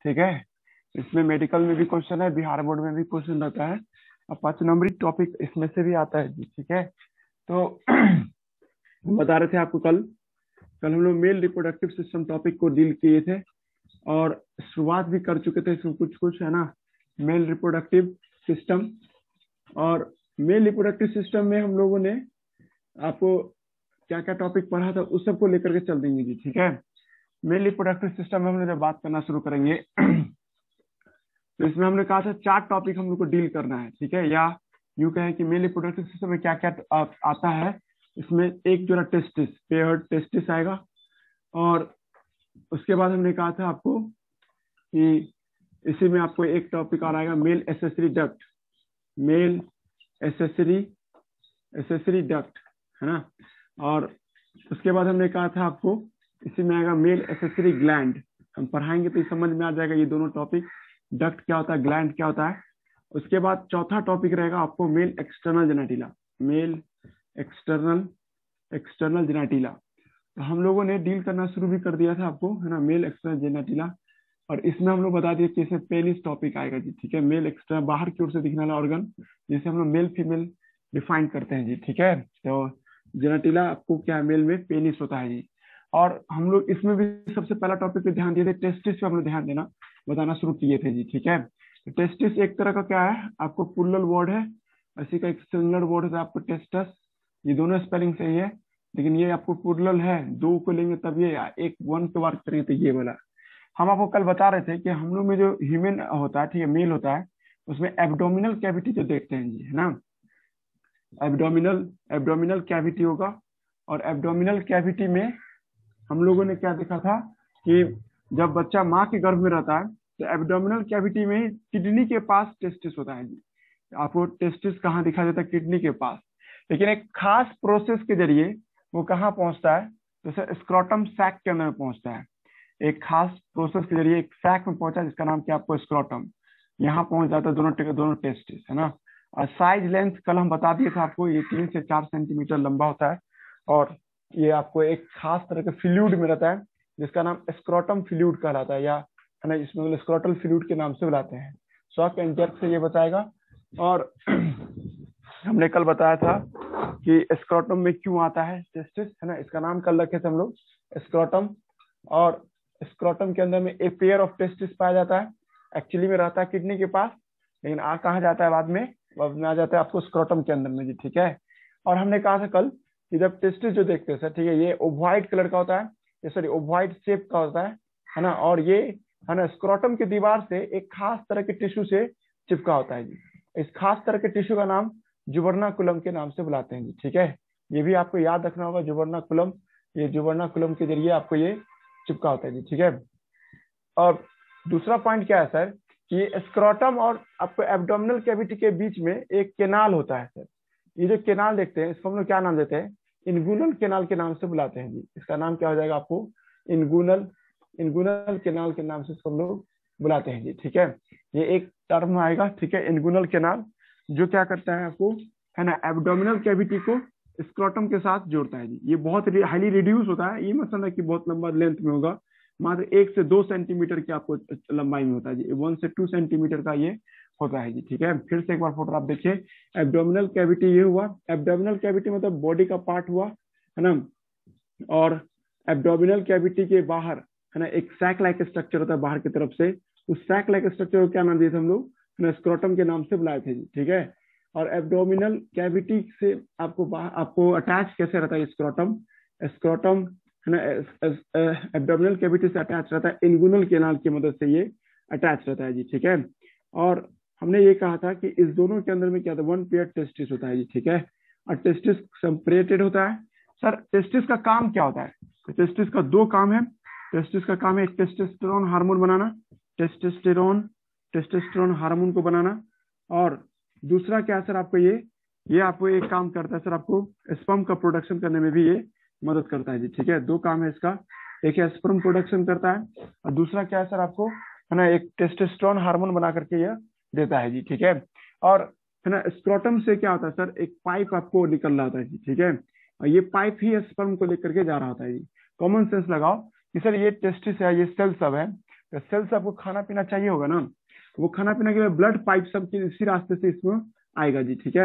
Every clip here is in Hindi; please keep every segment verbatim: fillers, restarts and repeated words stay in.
ठीक है। इसमें मेडिकल में भी क्वेश्चन है, बिहार बोर्ड में भी क्वेश्चन रहता है, और पांच नंबरी टॉपिक इसमें से भी आता है जी। ठीक है, तो हम बता रहे थे आपको कल कल हम लोग मेल रिप्रोडक्टिव सिस्टम टॉपिक को डील किए थे और शुरुआत भी कर चुके थे इसमें कुछ कुछ है ना, मेल रिप्रोडक्टिव सिस्टम। और मेल रिप्रोडक्टिव सिस्टम में हम लोगों ने आपको क्या क्या टॉपिक पढ़ा था उस सबको लेकर के चल देंगे जी। ठीक है, मेल रिप्रोडक्टिव सिस्टम में हम लोग जब बात करना शुरू करेंगे तो इसमें हमने कहा था चार टॉपिक हम लोग को डील करना है। ठीक है, या यूं कहें कि मेल रिप्रोडक्टिव सिस्टम में क्या क्या आ, आता है। इसमें एक जो है टेस्टिस, पेयर्ड टेस्टिस आएगा, और उसके बाद हमने कहा था आपको कि इसी में आपको एक टॉपिक आ आएगा male accessory duct, male accessory accessory duct है ना। और उसके बाद हमने कहा था आपको इसी में आएगा मेल एसेसरी ग्लैंड। हम पढ़ाएंगे तो समझ में आ जाएगा ये दोनों टॉपिक, डक्ट क्या होता है, ग्लैंड क्या होता है। उसके बाद चौथा टॉपिक रहेगा आपको male external genitalia, male external external genitalia. तो हम लोगों ने डील करना शुरू भी कर दिया था आपको है ना, मेल एक्सटर्नल जेनेटिला। और इसमें हम लोग बता दिए कि इसमें पेनिस टॉपिक आएगा जी। ठीक है, मेल एक्सटर्नल बाहर की ओर से दिखने वाला ऑर्गन जिसे हम लोग मेल फीमेल डिफाइन करते हैं जी। ठीक है, तो जेनेटिला आपको क्या मेल में पेनिस होता है जी। और हम लोग इसमें भी सबसे पहला टॉपिक पे ध्यान दिए थे, टेस्टिस पे हम लोग ध्यान देना बताना शुरू किए थे जी। ठीक है, तो टेस्टिस एक तरह का क्या है, आपको प्लूरल वर्ड है, इसी का एक सिंगुलर वर्ड है आपको टेस्टस। ये दोनों स्पेलिंग सही है, लेकिन ये आपको प्लूरल है, दो को लेंगे तब ये, एक वन के बार करेंगे तो ये वाला। हम आपको कल बता रहे थे कि हम लोग में जो ह्यूमन होता है, ठीक है, मेल होता है, उसमें एब्डोमिनल कैविटी जो देखते हैं जी है ना, एब्डोमिनल एब्डोमिनल कैविटी होगा। और एब्डोमिनल कैविटी में हम लोगों ने क्या देखा था कि जब बच्चा माँ के गर्भ में रहता है तो एब्डोमिनल कैविटी में किडनी के पास टेस्टिस होता है जी। आपको टेस्टिस कहाँ दिखा देता है, किडनी के पास। लेकिन एक खास प्रोसेस के जरिए वो कहाँ पहुंचता है, जैसे स्क्रोटम सैक के अंदर में पहुंचता है। एक खास प्रोसेस के जरिए एक सैक में पहुंचा जिसका नाम क्या आपको स्क्रोटम, यहाँ पहुंच जाता है दोनों दोनों टेस्टिस है ना। और साइज लेंथ कल हम बता दिए थे आपको, ये तीन से चार सेंटीमीटर लंबा होता है, और ये आपको एक खास तरह के फ्लूइड में रहता है जिसका नाम स्क्रोटम फ्लूइड कहलाता है, या है ना, इसमें स्क्रोटल फ्लूइड के नाम से बुलाते हैं। शॉक एंड जर्क से ये बताएगा। और हमने कल बताया था कि स्क्रोटम में क्यों आता है टेस्टिस है ना, इसका नाम कल रखे थे हम लोग स्क्रोटम। और स्क्रोटम के अंदर में एक पेयर ऑफ टेस्टिस पाया जाता है, एक्चुअली में रहता है किडनी के पास, लेकिन आ कहा जाता है बाद में, बाद में आ जाता है आपको स्क्रोटम के अंदर में जी। ठीक है, और हमने कहा था कल कि जब टेस्टिस जो देखते हैं सर, ठीक है, ये ओवॉइड कलर का होता है, ये सॉरी ओवॉइड शेप का होता है है ना, और ये है ना स्क्रोटम की दीवार से एक खास तरह के टिश्यू से चिपका होता है जी। इस खास तरह के टिश्यू का नाम जुबर्नाकुलम के नाम से बुलाते हैं जी। ठीक है, ये भी आपको याद रखना होगा, जुबर्नाकुलम, ये जुबर्नाकुलम के जरिए आपको ये चिपका होता है जी। ठीक है, और दूसरा पॉइंट क्या है सर कि ये स्क्रोटम और आपको एब्डोमिनल कैविटी के बीच में एक केनाल होता है सर। ये जो केनाल देखते हैं इसको हम लोग क्या नाम देते हैं, इनगुनल केनाल के नाम से बुलाते हैं जी। इसका नाम क्या हो जाएगा आपको, इनगुनल इनगुनल केनाल के नाम से इसको हम लोग बुलाते हैं जी। ठीक है, ये एक टर्म आएगा, ठीक है, इनगुनल केनाल, जो क्या करता है आपको है ना, एब्डोमिनल कैविटी को स्क्रोटम के साथ जोड़ता है जी। ये बहुत हाईली रिड्यूस होता है, ये मत समझना कि बहुत लंबा लेंथ में होगा, मात्र एक से दो सेंटीमीटर की आपको लंबाई में होता है जी, वन से टू सेंटीमीटर का ये होता है जी। ठीक है, फिर से एक बार फोटो आप देखिए, एब्डोमिनल कैविटी ये हुआ, एब्डोमिनल कैविटी मतलब बॉडी का पार्ट हुआ है ना, और एब्डोमिनल कैविटी के बाहर है ना एक सैक लाइक स्ट्रक्चर होता है बाहर की तरफ से, उस सैक लाइक स्ट्रक्चर को क्या नाम दिए थे हम लोग, स्क्रोटम के नाम से बुलाए थे जी। ठीक है, और एब्डोमिनल कैविटी से आपको आपको अटैच कैसे रहता है स्क्रोटम, स्क्रोटम है ना एब्डोमिनल कैविटी से अटैच रहता है, इनगुनल केनाल की मदद से ये अटैच रहता है जी। ठीक है, और हमने ये कहा था कि इस दोनों के अंदर में क्या था, वन पेयर टेस्टिस होता है जी। ठीक है, और टेस्टिस सेपरेटेड होता है सर। टेस्टिस का काम क्या होता है, तो टेस्टिस का दो काम है। टेस्टिस का काम है एक टेस्टोस्टेरोन हार्मोन बनाना, टेस्टोस्टेरोन टेस्टोस्टेरोन हार्मोन को बनाना, और दूसरा क्या है सर आपको ये ये आपको एक काम करता है सर, आपको स्पर्म का प्रोडक्शन करने में भी ये मदद करता है जी। ठीक है, दो काम है इसका, एक है स्पर्म प्रोडक्शन करता है, और दूसरा क्या है सर आपको है ना एक टेस्टोस्टेरोन हार्मोन बना करके ये देता है जी। ठीक है, और है ना स्क्रोटम से क्या होता है सर, एक पाइप आपको निकल रहा होता है जी। ठीक है, और ये पाइप ही स्पर्म को लेकर के जा रहा होता है जी। कॉमन सेंस लगाओ कि सर ये टेस्टिस है, ये सेल सब है, तो सेल से आपको खाना पीना चाहिए होगा ना, वो खाना पीना के लिए ब्लड पाइप सब इसी रास्ते से इसमें आएगा जी, ठीक है।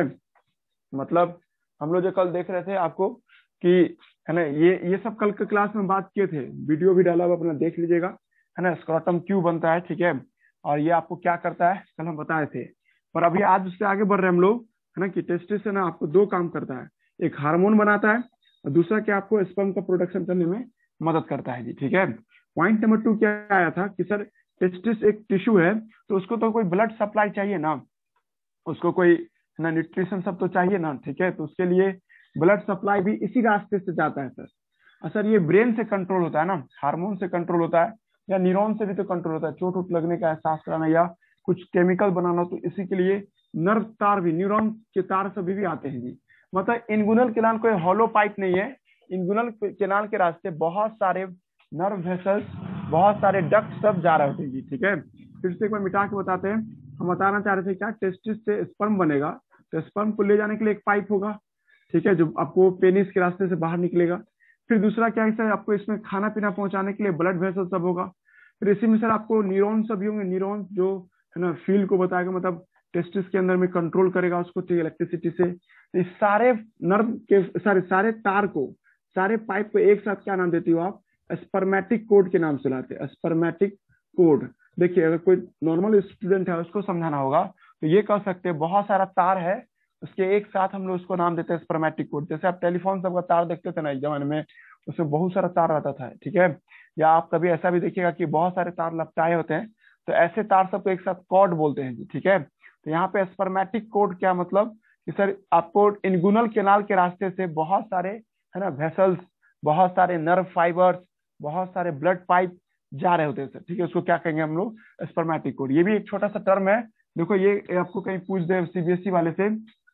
मतलब हम लोग जो कल देख रहे थे आपको कि है ना, ये ये सब कल के क्लास में बात किए थे, वीडियो भी डाला हुआ, अपना देख लीजिएगा, है ना। स्क्रोटम क्यों बनता है, ठीक है, और ये आपको क्या करता है कल हम बताए थे। पर अभी आज उससे आगे बढ़ रहे हैं हम लोग, है ना, कि टेस्टिस से ना आपको दो काम करता है, एक हार्मोन बनाता है और दूसरा क्या आपको स्पर्म का प्रोडक्शन करने में मदद करता है जी, ठीक है। पॉइंट नंबर टू क्या आया था कि सर टेस्टिस एक टिश्यू है, तो उसको तो कोई ब्लड सप्लाई चाहिए ना, उसको कोई है ना न्यूट्रिशन सब तो चाहिए ना, ठीक है। तो उसके लिए ब्लड सप्लाई भी इसी रास्ते से जाता है सर। और सर ये ब्रेन से कंट्रोल होता है ना, हार्मोन से कंट्रोल होता है, या न्यूरॉन से भी तो कंट्रोल होता है, चोट उट लगने का एहसास कराना या कुछ केमिकल बनाना, तो इसी के लिए नर्व तार भी, न्यूरॉन के तार सभी भी आते हैं जी। मतलब इनगुनल केनाल कोई हॉलो पाइप नहीं है, इनगुनल केनाल के रास्ते बहुत सारे नर्व वेसल्स, बहुत सारे डक्ट सब जा रहे होते हैं जी, ठीक है। फिर से एक बार मिटा के बताते हैं, हम बताना चाह रहे थे क्या, टेस्टिस से स्पर्म बनेगा, तो स्पर्म को ले जाने के लिए एक पाइप होगा, ठीक है, जो आपको पेनिस के रास्ते से बाहर निकलेगा। फिर दूसरा क्या है सर, आपको इसमें खाना पीना पहुंचाने के लिए ब्लड वेसल सब होगा। फिर इसी में सर आपको न्यूरॉन सब भी होंगे, न्यूरॉन जो है ना फील्ड को बताएगा, मतलब टेस्टिस के अंदर में कंट्रोल करेगा उसको, ठीक है, इलेक्ट्रिसिटी से। तो इस सारे नर्व के सारे सारे तार को, सारे पाइप को एक साथ क्या नाम देती हो आप, स्पर्मेटिक कोड के नाम से लाते हैं, स्पर्मेटिक कोड। देखिए अगर कोई नॉर्मल स्टूडेंट है उसको समझाना होगा तो ये कह सकते हैं बहुत सारा तार है, उसके एक साथ हम लोग उसको नाम देते हैं स्पर्मेटिक कोड। जैसे आप टेलीफोन सबका तार देखते थे ना एक जमाने में, उसमें बहुत सारा तार रहता था, ठीक है। या आप कभी ऐसा भी देखिएगा कि बहुत सारे तार लपटाए होते हैं, तो ऐसे तार सबको एक साथ कॉर्ड बोलते हैं जी, ठीक है। तो यहाँ पे स्पर्मेटिक कोड क्या मतलब कि सर आपको इनगुनल केनाल के रास्ते से बहुत सारे है ना वेसल्स, बहुत सारे नर्व फाइबर्स, बहुत सारे ब्लड पाइप जा रहे होते हैं सर, ठीक है। उसको क्या कहेंगे हम लोग, स्पर्मेटिक कोड। ये भी एक छोटा सा टर्म है, देखो ये आपको कहीं पूछ दे सीबीएसई वाले से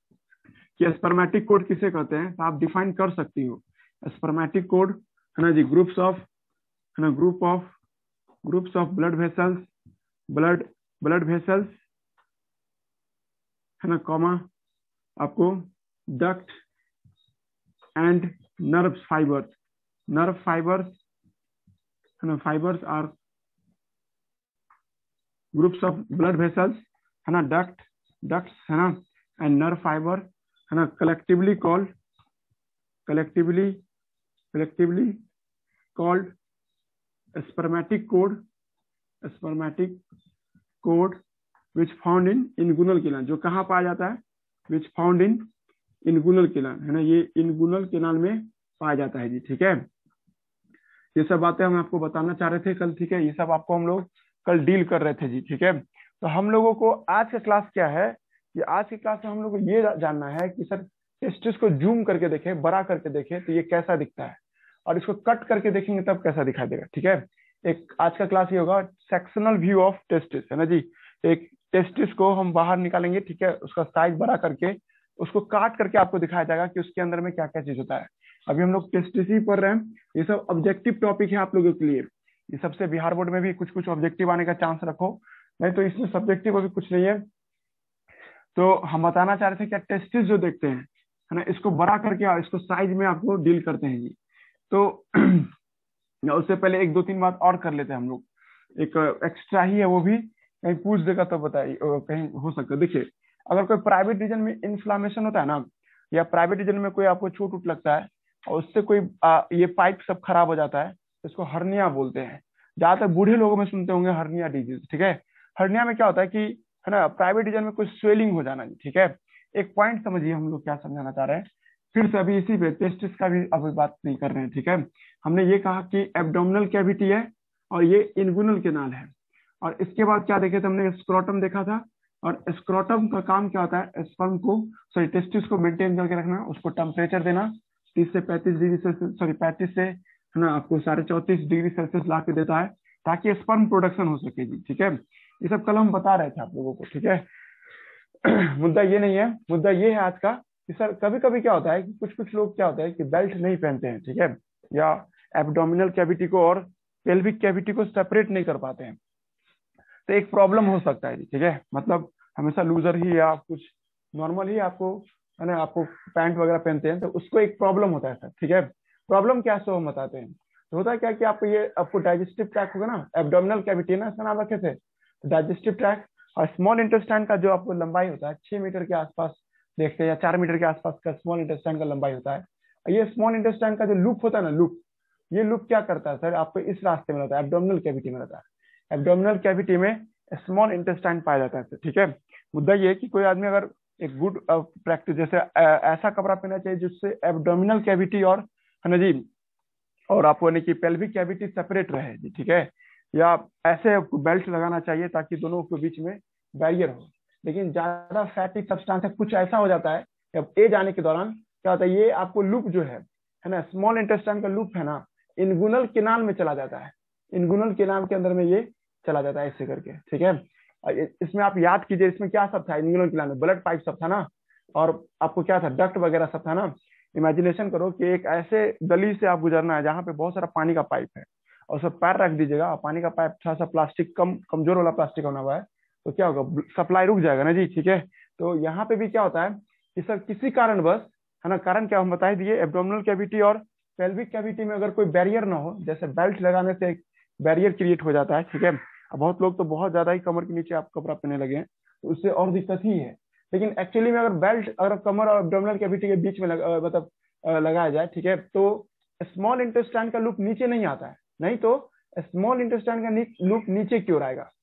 कि स्पर्मेटिक कोड किसे कहते हैं, तो आप डिफाइन कर सकती हो। स्पर्मेटिक कोड है ना जी, ग्रुप्स ऑफ है ना group of groups of blood vessels, blood blood vessels है ना, कॉमा आपको duct and nerve fibres, nerve fibres है ना, fibres are groups of blood vessels है ना, डक्ट डक्ट्स है ना, एंड नर्व फाइबर है ना, collectively called collectively collectively called spermatic cord, spermatic cord which found in inguinal canal, जो कहाँ पाया जाता है, which found in inguinal canal है ना, ये इनगुनल केनाल में पाया जाता है जी, ठीक है। ये सब बातें हम आपको बताना चाह रहे थे कल, ठीक है, ये सब आपको हम लोग कल डील कर रहे थे जी, ठीक है। तो हम लोगों को आज का क्लास क्या है, कि आज की क्लास में हम लोग को ये जानना है कि सर टेस्टिस को जूम करके देखें, बड़ा करके देखें तो ये कैसा दिखता है, और इसको कट करके देखेंगे तब कैसा दिखाई देगा, ठीक है। एक आज का क्लास ये होगा सेक्शनल व्यू ऑफ टेस्टिस, है ना जी। एक टेस्टिस को हम बाहर निकालेंगे, ठीक है, उसका साइज बड़ा करके उसको काट करके आपको दिखाया जाएगा कि उसके अंदर में क्या क्या चीज होता है। अभी हम लोग टेस्टिस ही पढ़ रहे हैं, ये सब ऑब्जेक्टिव टॉपिक है आप लोगों के लिए, ये सबसे बिहार बोर्ड में भी कुछ कुछ ऑब्जेक्टिव आने का चांस रखो, नहीं तो इसमें सब्जेक्टिव अभी कुछ नहीं है। तो हम बताना चाह रहे थे क्या, टेस्टिस जो देखते हैं है ना, इसको बड़ा करके इसको साइज में आपको डील करते हैं जी। तो उससे पहले एक दो तीन बात और कर लेते हैं हम लोग, एक एक्स्ट्रा ही है, वो भी कहीं पूछ देगा तो बताइए, कहीं हो सकता है। देखिए अगर कोई प्राइवेट रीजन में इन्फ्लामेशन होता है ना, या प्राइवेट रीजन में कोई आपको चोट उट लगता है और उससे कोई आ, ये पाइप सब खराब हो जाता है, इसको हर्निया बोलते हैं। ज्यादातर बूढ़े लोगों में सुनते होंगे हर्निया डिजीज, ठीक है। हर्निया में क्या होता है कि है ना प्राइवेट रीजन में कुछ स्वेलिंग हो जाना, ठीक है। एक पॉइंट समझिए हम लोग क्या समझाना चाह रहे हैं, फिर से अभी इसी पे टेस्टिस का भी अभी बात नहीं कर रहे हैं, ठीक है। हमने ये कहा कि एब्डोमिनल कैविटी है और ये इनगुनल केनाल है, और इसके बाद क्या देखे थे हमने, स्क्रोटम देखा था, और स्क्रोटम का काम क्या होता है, स्पर्म को सॉरी टेस्टिस को मेंटेन करके रखना, उसको टेम्परेचर देना तीस से पैंतीस डिग्री सेल्सियस, सॉरी पैंतीस से है ना आपको साढ़े चौतीस डिग्री सेल्सियस ला के देता है, ताकि स्पर्म प्रोडक्शन हो सके जी, ठीक है। ये सब कल हम बता रहे थे आप लोगों को, ठीक है। मुद्दा ये नहीं है, मुद्दा ये है आज का कि सर कभी कभी क्या होता है कि कुछ कुछ लोग क्या होता है कि बेल्ट नहीं पहनते हैं, ठीक है, या एब्डोमिनल कैविटी को और पेल्विक कैविटी को सेपरेट नहीं कर पाते हैं, तो एक प्रॉब्लम हो सकता है, ठीक है। मतलब हमेशा लूजर ही या कुछ नॉर्मल ही आपको है ना, आपको पैंट वगैरह पहनते हैं तो उसको एक प्रॉब्लम होता है सर, ठीक है। प्रॉब्लम क्या है सो हम बताते हैं। तो होता है क्या कि आपको ये आपको डाइजेस्टिव ट्रैक्ट होगा ना, एब्डोमिनल कैविटी ना, इसका नाम रखे थे डाइजेस्टिव ट्रैक्ट। और स्मॉल इंटेस्टाइन का जो आपको लंबाई होता है छह मीटर के आसपास देखते हैं, या चार मीटर के आसपास का स्मॉल इंटेस्टाइन का लंबाई होता है। ये स्मॉल इंटेस्टाइन का जो लूप होता है ना, लूप, ये लूप क्या करता है सर, आपको इस रास्ते में रहता है, एब्डोमिनल कैविटी में रहता है। एब्डोमिनल कैविटी में स्मॉल इंटेस्टाइन पाया जाता है, ठीक है। मुद्दा ये है कि कोई आदमी अगर एक गुड प्रैक्टिस, जैसे ऐसा कपड़ा पहनना चाहिए जिससे एब्डोमिनल कैविटी और है ना जी, और आपको यानी कि पेल्विक कैविटी सेपरेट रहे जी, ठीक है। या ऐसे बेल्ट लगाना चाहिए ताकि दोनों के बीच में बैरियर हो। लेकिन ज्यादा फैटी सब्सटेंस है, कुछ ऐसा हो जाता है जब एज आने के दौरान क्या होता है, ये आपको लूप जो है है ना, स्मॉल इंटेस्टाइन का लूप है ना, इनगुनल केनाल में चला जाता है। इनगुनल केनाल के अंदर में ये चला जाता है ऐसे करके, ठीक है। इसमें आप याद कीजिए, इसमें क्या सब था, इनगुनल केनाल में ब्लड पाइप सब था ना, और आपको क्या था, डक्ट वगैरह सब था ना। इमेजिनेशन करो कि एक ऐसे गली से आप गुजरना है जहाँ पे बहुत सारा पानी का पाइप है, और सब पैर रख दीजिएगा और पानी का पाइप थोड़ा सा प्लास्टिक कम कमजोर वाला प्लास्टिक होना हुआ है, तो क्या होगा, सप्लाई रुक जाएगा ना जी, ठीक है। तो यहाँ पे भी क्या होता है कि सर किसी कारणवश है ना, कारण क्या हम बता दिए, एब्डोमिनल कैविटी और पेल्विक कैविटी में अगर कोई बैरियर ना हो, जैसे बेल्ट लगाने से एक बैरियर क्रिएट हो जाता है, ठीक है। अब बहुत लोग तो बहुत ज्यादा ही कमर के नीचे आप कपड़ा पहनने लगे हैं, तो उससे और दिक्कत ही है। लेकिन एक्चुअली में अगर बेल्ट अगर कमर और एब्डोमिनल कैविटी के बीच में लग, मतलब लगाया जाए, ठीक है, तो स्मॉल इंटेस्टाइन का लूप नीचे नहीं आता है, नहीं तो स्मॉल इंटेस्टाइन का लूप नीचे की ओर आएगा,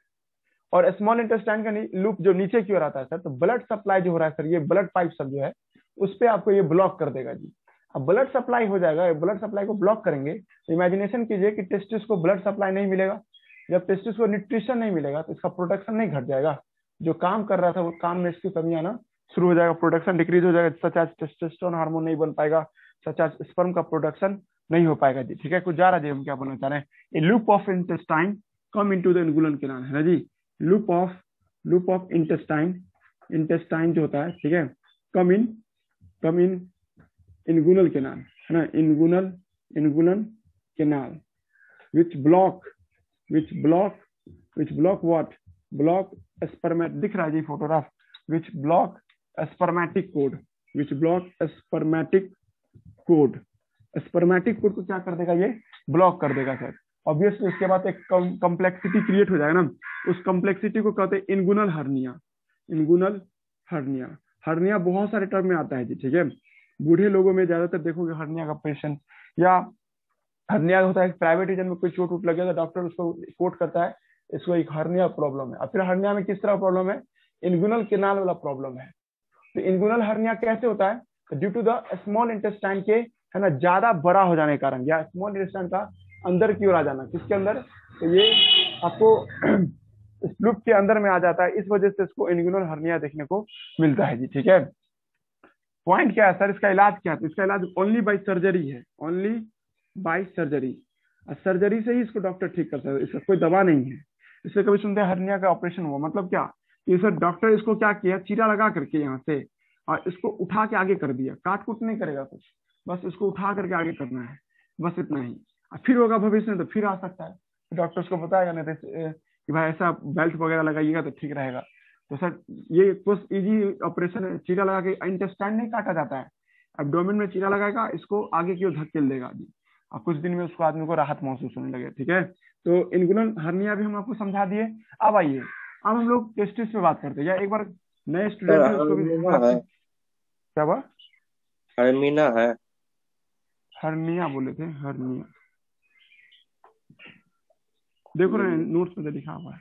और स्मॉल इंटेस्टाइन का लूप जो नीचे की ओर आता है सर, तो ब्लड सप्लाई जो हो रहा है सर, ये ब्लड पाइप सब जो है उस पर आपको ये ब्लॉक कर देगा जी। अब ब्लड सप्लाई हो जाएगा, ब्लड सप्लाई को ब्लॉक करेंगे, तो इमेजिनेशन कीजिए कि टेस्टिस को ब्लड सप्लाई नहीं मिलेगा। जब टेस्टिस को न्यूट्रिशन नहीं मिलेगा तो इसका प्रोडक्शन नहीं घट जाएगा, जो काम कर रहा था वो काम में इसकी कमी आना शुरू हो जाएगा, प्रोडक्शन डिक्रीज हो जाएगा, सच एज टेस्टोस्टेरोन हार्मोन नहीं बन पाएगा, सच एज स्पर्म का प्रोडक्शन नहीं हो पाएगा जी, ठीक है। कुछ जा रहा जी, हम क्या बोलना चाह रहे हैं, a loop of intestine come into the inguinal canal है ना जी, loop of loop of intestine, intestine जो होता है, ठीक है, कम इन कम इन इनगुनल केनाल है ना, inguinal inguinal canal which block which block which block what block spermat, दिख रहा है जी photograph, which block spermatic cord which block spermatic cord, spermatic cord को क्या कर देगा, ये ब्लॉक कर देगा सर। ऑब्वियसली उसके बाद एक कॉम्प्लेक्सिटी क्रिएट हो जाएगा ना, उस कॉम्प्लेक्सिटी को कहते हैं inguinal hernia, inguinal hernia. Hernia बहुत सारे टर्म में आता है जी, ठीक है। बूढ़े लोगों में ज्यादातर देखोगे हर्निया का पेशेंट, या हर्निया होता है प्राइवेट रीजन में कोई चोट उठ लगे तो डॉक्टर उसको कोट करता है, इसको एक हर्निया प्रॉब्लम है। अब फिर हर्निया में किस तरह प्रॉब्लम है, इनगुनल केनाल वाला प्रॉब्लम है। तो इनगुनल हर्निया कैसे होता है, due to the small intestine के है ना ज्यादा बड़ा हो जाने के कारण, या स्मॉल इंटेस्टाइन का अंदर की ओर आ जाना, किसके अंदर, तो ये आपको इस लूप के अंदर में आ जाता है, इस वजह से इसको इनगुनल हर्निया देखने को मिलता है जी, ठीक है। पॉइंट क्या है सर, इसका इलाज क्या है, इसका इलाज ओनली बाई सर्जरी है, ओनली बाई सर्जरी। सर्जरी से ही इसको डॉक्टर ठीक कर सकता है, इसका कोई दवा नहीं है। इससे कभी सुनते हैं हर्निया का ऑपरेशन हुआ, मतलब क्या, ये सर डॉक्टर इसको क्या किया, चीरा लगा करके यहाँ से और इसको उठा के आगे कर दिया, काट कुट नहीं करेगा कुछ, बस इसको उठा करके आगे करना है, बस इतना ही। फिर होगा भविष्य में तो फिर आ सकता है, डॉक्टर उसको बताएगा नहीं कि भाई ऐसा बेल्ट वगैरह लगाइएगा तो ठीक रहेगा। तो सर ये कुछ इजी ऑपरेशन है, चीरा लगा के इंटेस्टाइन नहीं काटा जाता है, एब्डोमेन में चीरा लगाएगा, इसको आगे की ओर धकेल देगा जी, और कुछ दिन में उसको आदमी को राहत महसूस होने लगे, ठीक है। तो इनगुनल हर्निया भी हम आपको समझा दिए। अब आइए अब हम लोग टेस्टिस पे बात करते हैं, या एक बार नए स्टूडेंट है उसको भी है। क्या हुआ, हर्मिना है, हर्निया बोले थे, हर्निया देखो ना नोट्स में लिखा हुआ है,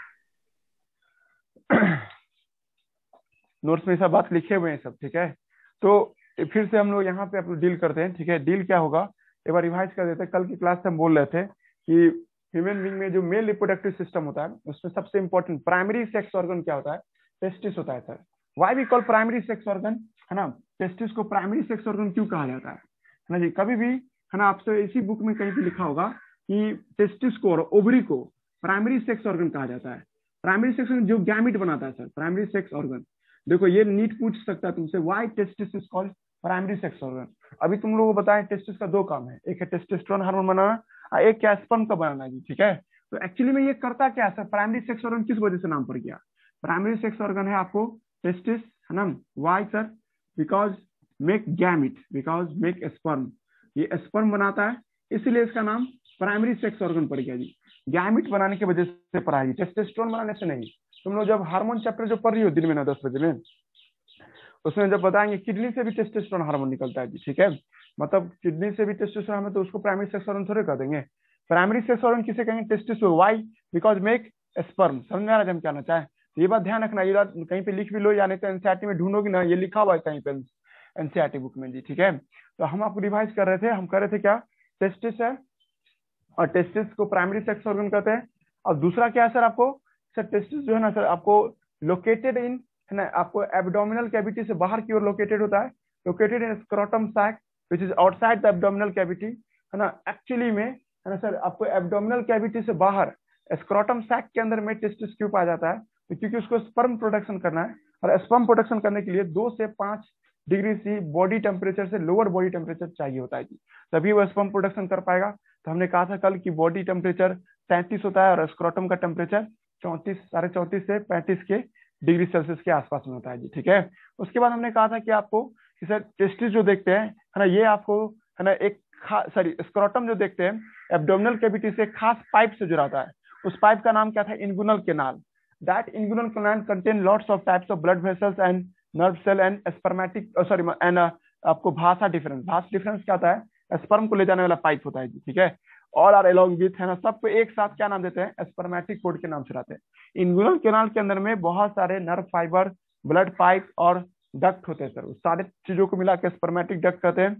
नोट्स में सब बात लिखे हुए हैं सब, ठीक है। तो फिर से हम लोग यहाँ पे अपने डील करते हैं, ठीक है। डील क्या होगा एक बार रिवाइज कर देते हैं। कल की क्लास से हम बोल रहे थे कि ह्यूमन बीइंग में जो मेल रिप्रोडक्टिव सिस्टम होता है उसमें सबसे इंपॉर्टेंट प्राइमरी सेक्स ऑर्गन क्या होता है, टेस्टिस होता है sir. Why we call primary sex organ, है ना, टेस्टिस को प्राइमरी सेक्स ऑर्गन क्यों कहा जाता है ना जी। कभी भी है ना आपसे इसी बुक में कहीं भी लिखा होगा कि टेस्टिस को और ओवरी को प्राइमरी सेक्स ऑर्गन कहा जाता है। प्राइमरी सेक्स ऑर्गन जो गैमिट बनाता है सर, प्राइमरी सेक्स ऑर्गन। देखो ये नीट पूछ सकता है तुमसे, why testis is called primary sex organ. अभी तुम लोगों को बताया टेस्टिस का दो काम है, एक है टेस्टोस्टेरोन हार्मोन बनाना और एक क्या स्पर्म का बनाना जी, ठीक है। तो एक्चुअली में ये करता क्या है सर, प्राइमरी सेक्स ऑर्गन किस वजह से नाम पड़ गया, प्राइमरी सेक्स ऑर्गन है आपको टेस्टिस, है ना। Why sir, because make gamete, because make sperm, ये स्पर्म बनाता है, इसीलिए इसका नाम प्राइमरी सेक्स ऑर्गन पड़ गया जी। गैमिट बनाने की वजह से पढ़ा है, टेस्टोस्टेरोन बनाने से नहीं। तुम लोग जब हार्मोन चैप्टर जो पढ़ रही हो दिन में ना दस बजे में, उसमें जब बताएंगे किडनी से भी टेस्टोस्टेरोन हार्मोन निकलता है जी, ठीक है। मतलब किडनी से भी टेस्टोस्टेरोन हार्मोन, तो उसको प्राइमरी सेक्स ऑर्गन थोड़े कर देंगे। प्राइमरी सेक्स ऑर्गन किसे कहेंगे? Testis. Why? Because make sperm. समझ में आ रहा है हम कहना चाहें? ये बात ध्यान रखना, ये बात कहीं पे लिख भी लो या नहीं तो एनसीईआरटी में ढूंढोगी ना, ये लिखा हुआ है कहीं पे एनसीईआरटी बुक में जी, ठीक है। तो हम आपको रिवाइज कर रहे थे, हम कर रहे थे क्या, टेस्टिस है और टेस्टिस को प्राइमरी सेक्स ऑर्गन कहते हैं। और दूसरा क्या है सर आपको, सर टेस्टिस जो है ना सर आपको लोकेटेड इन, है ना, आपको एब्डोमिनल कैविटी से बाहर की ओर लोकेटेड होता है, located in scrotum sac which is outside the abdominal cavity, है ना। एक्चुअली में, है ना सर, आपको एब्डोमिनल कैविटी से बाहर स्क्रोटम सैक के अंदर में टेस्टिस क्यों पाया जाता है? तो क्योंकि उसको स्पर्म प्रोडक्शन करना है, और स्पर्म प्रोडक्शन करने के लिए दो से पांच डिग्री सी बॉडी टेम्परेचर से लोअर बॉडी टेम्परेचर चाहिए होता है जी, तभी वो स्पर्म प्रोडक्शन कर पाएगा। तो हमने कहा था कल की बॉडी टेम्परेचर सैंतीस होता है और स्क्रोटम का टेम्परेचर चौंतीस साढ़े चौंतीस से पैंतीस के डिग्री सेल्सियस के आसपास में होता है जी, ठीक है। उसके बाद हमने कहा था कि आपको कि सर टेस्टिस जो देखते हैं, है ना, ये आपको, है ना, एक सॉरी स्क्रोटम जो देखते हैं एब्डोमिनल कैविटी से खास पाइप से जुड़ा होता है। उस पाइप का नाम क्या था? Inguinal canal. That inguinal canal contain lots of types of blood vessels and nerve cell and spermatic sorry and आपको भाषा डिफरेंस, भाषा डिफरेंस क्या होता है? स्पर्म को ले जाने वाला पाइप होता है जी, ठीक है। ऑल आर अलोंग विथ, है ना, सबको एक साथ क्या नाम देते हैं? स्पर्मेटिक कोड के नाम से लाते हैं। इंगुनल कैनाल के अंदर में बहुत सारे नर्व फाइबर, ब्लड पाइप और डक्ट होते हैं सर, उस सारे चीजों को मिला के स्पर्मेटिक डक्ट कहते हैं।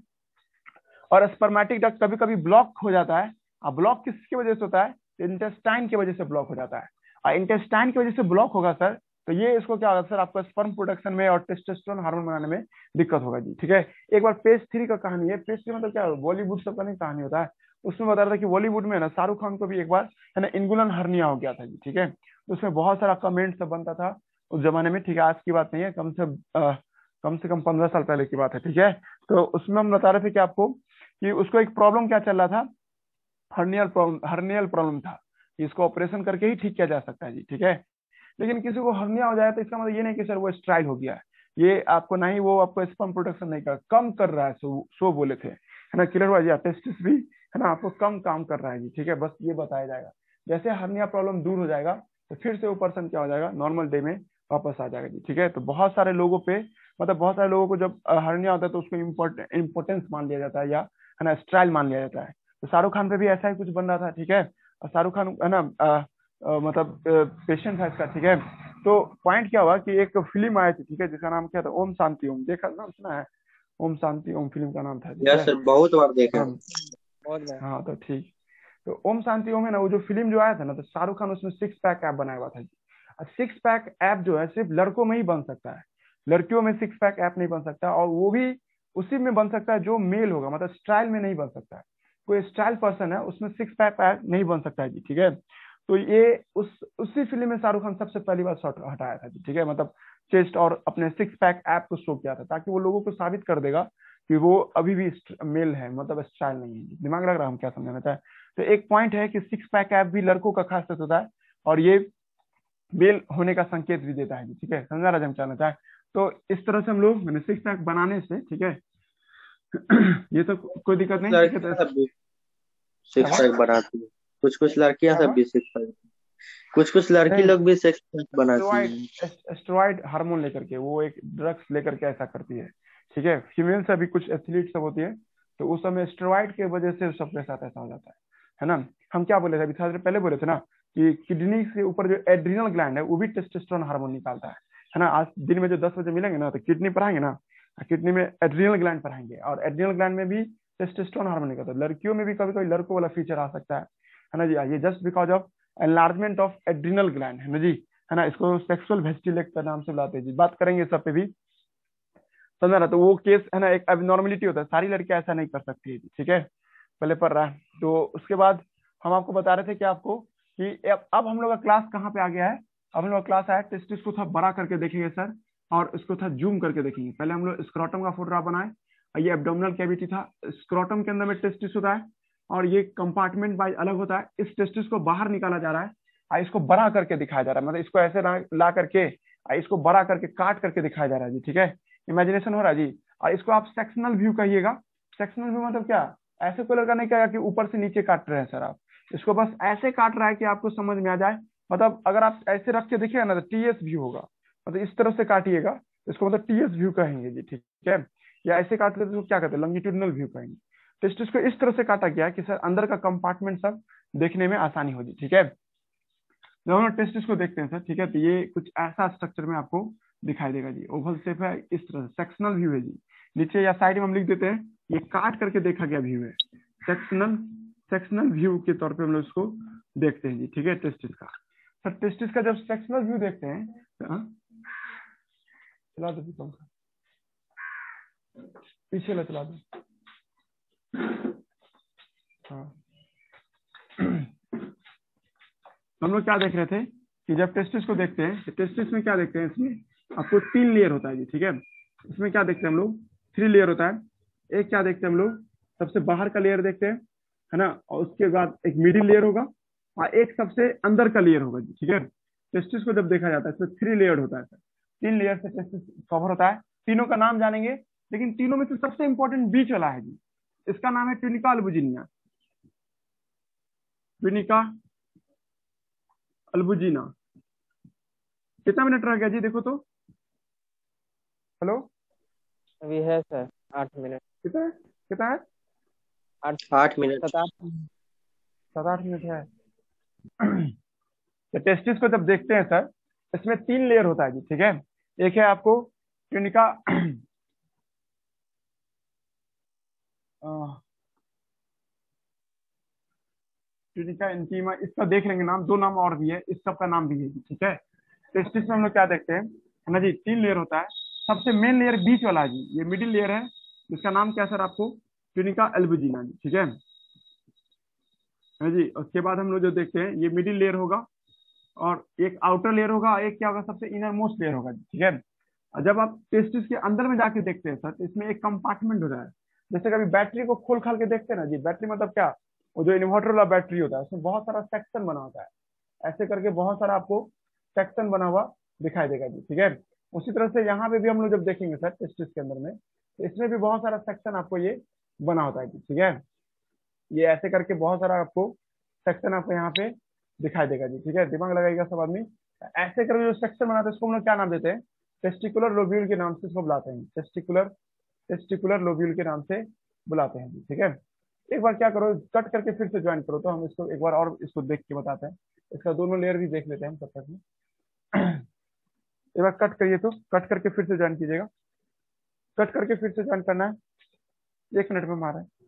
और स्पर्मेटिक डक्ट कभी कभी ब्लॉक हो जाता है। अब ब्लॉक किसकी वजह से होता है? इंटेस्टाइन की वजह से ब्लॉक हो जाता है। और इंटेस्टाइन की वजह से ब्लॉक होगा सर, तो ये इसको क्या होगा सर, आपको स्पर्म प्रोडक्शन में और टेस्टोस्टेरोन हार्मोन बनाने में दिक्कत होगा जी, ठीक है। एक बार पेज थ्री का कहानी है, पेज थ्री मतलब क्या, बॉलीवुड सब का नहीं कहानी होता है। उसमें बता रहा था कि बॉलीवुड में ना शाहरुख खान को भी एक बार, है ना, इंगुलन हर्निया हो गया था जी, ठीक है। तो उसमें बहुत सारा कमेंट सब बनता था उस जमाने में, ठीक है, आज की बात नहीं है, कम से आ, कम से कम पंद्रह साल पहले की बात है, ठीक है। तो उसमें हम बता रहे थे कि आपको कि उसको एक प्रॉब्लम क्या चल रहा था, हर्नियल प्रॉब्लम, हर्नियल प्रॉब्लम था। इसको ऑपरेशन करके ही ठीक किया जा सकता है जी, ठीक है। लेकिन किसी को हर्निया हो जाए तो इसका मतलब ये नहीं कि सर वो स्ट्राइल हो गया है, ये आपको नहीं, वो आपको स्पर्म प्रोडक्शन नहीं कर, कम कर रहा है, सो सो बोले थे, है ना, क्लियर हुआ जी। टेस्टिस भी, है ना, आपको कम काम कर रहा है जी, ठीक है, बस ये बताया जाएगा। जैसे हर्निया प्रॉब्लम दूर हो जाएगा तो फिर से वो पर्सन क्या हो जाएगा, नॉर्मल डे में वापस आ जाएगा जी, ठीक है। तो बहुत सारे लोगों पे, मतलब बहुत सारे लोगों को जब हर्निया होता है तो उसको इम्पोर्टेंस मान लिया जाता है, या है ना स्ट्राइल मान लिया जाता है। तो शाहरुख खान पे भी ऐसा ही कुछ बन रहा था, ठीक है। और शाहरुख खान, है ना, आ, आ, मतलब पेशेंट है इसका, ठीक है। तो पॉइंट क्या हुआ कि एक फिल्म आई थी, ठीक है, जिसका नाम क्या था, ओम शांति ओम, देखा नाम सुना है? ओम शांति ओम फिल्म का नाम था, ठीक यस है। सर, बहुत बार देखे हाँ हैं। बहुत बार। हाँ, तो ठीक। तो ओम शांति ओम है ना, वो जो फिल्म जो आया था ना, तो शाहरुख खान उसमें सिक्स पैक ऐप बनाया हुआ था जी। और सिक्स पैक ऐप जो है सिर्फ लड़कों में ही बन सकता है, लड़कियों में सिक्स पैक ऐप नहीं बन सकता, और वो भी उसी में बन सकता है जो मेल होगा, मतलब स्टाइल में नहीं बन सकता है। कोई स्टाइल पर्सन है उसमें सिक्स पैक ऐप नहीं बन सकता है जी, ठीक है। तो ये उस उसी फिल्म में शाहरुख खान सबसे पहली बार शॉट हटाया था जी, ठीक है, मतलब चेस्ट और अपने सिक्स पैक ऐप को शो किया था, ताकि वो लोगों को साबित कर देगा कि वो अभी भी मेल है, मतलब स्टाइल नहीं है। दिमाग लग रहा है हम क्या समझाना चाहे? तो एक पॉइंट है कि सिक्स पैक ऐप भी लड़कों का खासियत होता है, और ये मेल होने का संकेत भी देता है, ठीक है, समझा रहा हम चाहना चाहे? तो इस तरह से हम लोग मैंने सिक्स पैक बनाने से, ठीक है, ये तो कोई दिक्कत नहीं, ठीक है। लड़कियां तो सब भी सिक्स पैक बनाती है, कुछ कुछ लड़कियां सब क्या, भी सिक्स पैक, कुछ कुछ लड़की नहीं, लोग भी सिक्स पैक बनाती स्टेरॉइड, हैं। स्टेरॉइड हार्मोन लेकर के, वो एक ड्रग्स लेकर के ऐसा करती है, ठीक है। फीमेल से भी कुछ एथलीट सब होती है, तो उस समय स्टेरॉइड के वजह से सबके साथ ऐसा हो जाता है है ना। हम क्या बोले थे अभी थोड़ा देर पहले, बोले थे ना कि किडनी के ऊपर जो एड्रिनल ग्लैंड है वो भी टेस्टोस्टेरोन हार्मोन निकालता है है ना। आज दिन में जो दस बजे मिलेंगे ना, तो किडनी पढ़ाएंगे ना, किडनी में एड्रिनल ग्लैंड पढ़ाएंगे, और एड्रिनल ग्लैंड में भी टेस्टोस्टेरोन हार्मोन निकलता है। लड़कियों में भी कभी कभी लड़कों वाला फीचर आ सकता है है ना जी, ये just because of enlargement of adrenal gland, है ना जी, है ना। इसको सेक्सुअल वेस्टिलेक्ट नाम से बुलाते हैं जी, बात करेंगे सब पे भी, समझा ना। तो वो केस, है ना, एक एबनॉर्मलिटी होता है, सारी लड़कियां ऐसा नहीं कर सकती है जी, ठीक है, पहले पढ़ रहा है। तो उसके बाद हम आपको बता रहे थे कि आपको कि अब अब हम लोग का क्लास कहाँ पे आ गया है, अब हम लोग का क्लास आया टेस्टिस को था बड़ा करके देखेंगे सर, और इसको था जूम करके देखेंगे। पहले हम लोग स्क्रोटम का फोटोग्राफ बनाए, ये एब्डोमिनल कैविटी था, स्क्रोटम के अंदर में टेस्टिस होता है, और ये कंपार्टमेंट वाइज अलग होता है। इस टेस्टिस को बाहर निकाला जा रहा है, और इसको बड़ा करके दिखाया जा रहा है, मतलब इसको ऐसे ला करके इसको बड़ा करके काट करके दिखाया जा रहा है जी, ठीक है। इमेजिनेशन हो रहा है जी। और इसको आप सेक्शनल व्यू कहिएगा। सेक्शनल व्यू मतलब क्या, ऐसे कोई लड़का नहीं कहेगा कि ऊपर से नीचे काट रहे हैं सर आप, इसको बस ऐसे काट रहा है कि आपको समझ में आ जाए। मतलब अगर आप ऐसे रख के देखिएगा ना तो टीएस व्यू होगा, मतलब इस तरह से काटिएगा इसको मतलब टीएस व्यू कहेंगे जी, ठीक है। या ऐसे काट लेते तो क्या कहते हैं, लॉन्गिट्यूडनल व्यू कहेंगे। तो इस इसको इस तरह से काटा गया कि सर अंदर का कंपार्टमेंट सब देखने में आसानी हो जाए, ठीक है। जब हम लोग टेस्ट इसको देखते हैं सर, ठीक है, तो ये कुछ ऐसा स्ट्रक्चर में आपको दिखाई देगा जी। ओवल शेप है, इस तरह से सेक्शनल व्यू है जी। नीचे या साइड में हम लिख देते हैं ये काट करके देखा गया व्यू है, सेक्शनल सेक्शनल व्यू के तौर पे हम लोग इसको देखते हैं जी, ठीक है। टेस्टिस का सर, टेस्टिस का जब सेक्शनल व्यू देखते हैं तो हाँ, चला दो कौन सा पीछे ला चला दो, हाँ। हम लोग क्या देख रहे थे कि जब टेस्टिस को देखते हैं तो टेस्टिस में क्या देखते हैं, इसमें आपको तीन लेयर होता है जी, ठीक है। इसमें क्या देखते हैं हम लोग, थ्री लेयर होता है। एक क्या देखते हैं हम लोग, सबसे बाहर का लेयर देखते हैं, है ना, और उसके बाद एक मिडिल लेयर होगा और एक सबसे अंदर का लेयर होगा जी, ठीक है। टेस्टिस को जब देखा जाता है इसमें थ्री लेयर होता है सर, तीन लेयर से टेस्टिस कवर होता है। तीनों का नाम जानेंगे, लेकिन तीनों में से सबसे इंपॉर्टेंट बीच वाला है जी, इसका नाम है ट्यूनिका अल्बुजिनिया। ट्यूनिका अल्बुजिना। कितना मिनट रह गया जी, देखो तो, हेलो, अभी है सर आठ मिनट। कितना है, कितना है, आठ आठ मिनट सात आठ सात आठ मिनट है। तो टेस्टिस को जब देखते हैं सर, इसमें तीन लेयर होता है जी, ठीक है। एक है आपको ट्यूनिका ट्यूनिका इंटीमा, इसका देख लेंगे नाम, दो नाम और भी है, इस सब का नाम भी है जी, ठीक है। टेस्टिस में हम लोग क्या देखते हैं, है ना जी, तीन लेयर होता है। सबसे मेन लेयर बीच वाला है जी, ये मिडिल लेयर है, जिसका नाम क्या है सर आपको, ट्यूनिका अल्बुजिना जी, ठीक है है जी। उसके बाद हम लोग जो देखते हैं ये मिडिल लेयर होगा और एक आउटर लेयर होगा, एक क्या होगा, सबसे इनर मोस्ट लेयर होगा, ठीक है। और जब आप टेस्टिस के अंदर में जाके देखते हैं सर, तो इसमें एक कंपार्टमेंट होता है। जैसे कभी बैटरी को खोल खाल के देखते हैं ना जी, बैटरी मतलब क्या, वो जो इन्वर्टर वाला बैटरी होता है उसमें बहुत सारा सेक्शन बना होता है, ऐसे करके बहुत सारा आपको सेक्शन बना हुआ दिखाई देगा जी, ठीक है। उसी तरह से यहाँ पे भी हम लोग जब देखेंगे सर टेस्टिस के अंदर में, तो इसमें भी बहुत सारा सेक्शन आपको ये बना होता है जी, ठीक है। ये ऐसे करके बहुत सारा आपको सेक्शन आपको यहाँ पे दिखाई देगा जी, ठीक है। दिमाग लगाएगा सब आदमी। ऐसे करके जो सेक्शन बनाते हैं उसको हम लोग क्या नाम देते हैं, टेस्टिकुलर लोब्यूल के नाम से इसको बुलाते हैं, टेस्टिकुलर टेस्टिकुलर लोब्यूल के नाम से बुलाते हैं जी, ठीक है। एक बार क्या करो, कट करके फिर से ज्वाइन करो, तो हम इसको एक बार और इसको देख के बताते हैं। इसका दोनों लेयर भी देख लेते हैं हम तब तक में। एक बार कट करिए, तो कट करके फिर से ज्वाइन कीजिएगा, कट करके फिर से ज्वाइन करना है, एक मिनट में मारा है।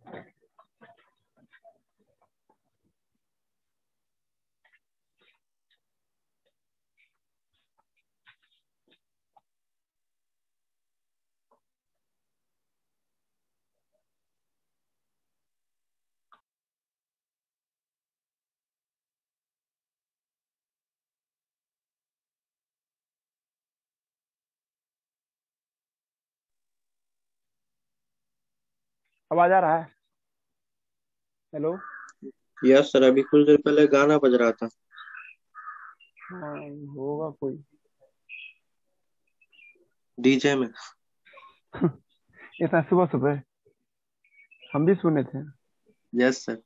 आवाज आ रहा है, हेलो। यस सर, अभी कुछ देर पहले गाना बज रहा था। हाँ होगा कोई डीजे में। इतना सुबह सुबह हम भी सुने थे। Yes sir.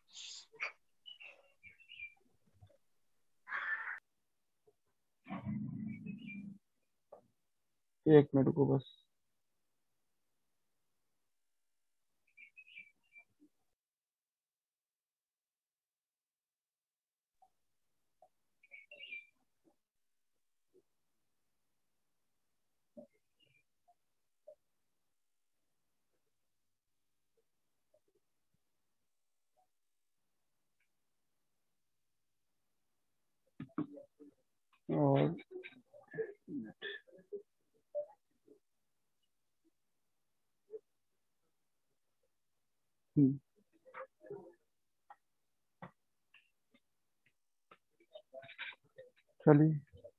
एक मिनट को बस, और हम्म, चलिए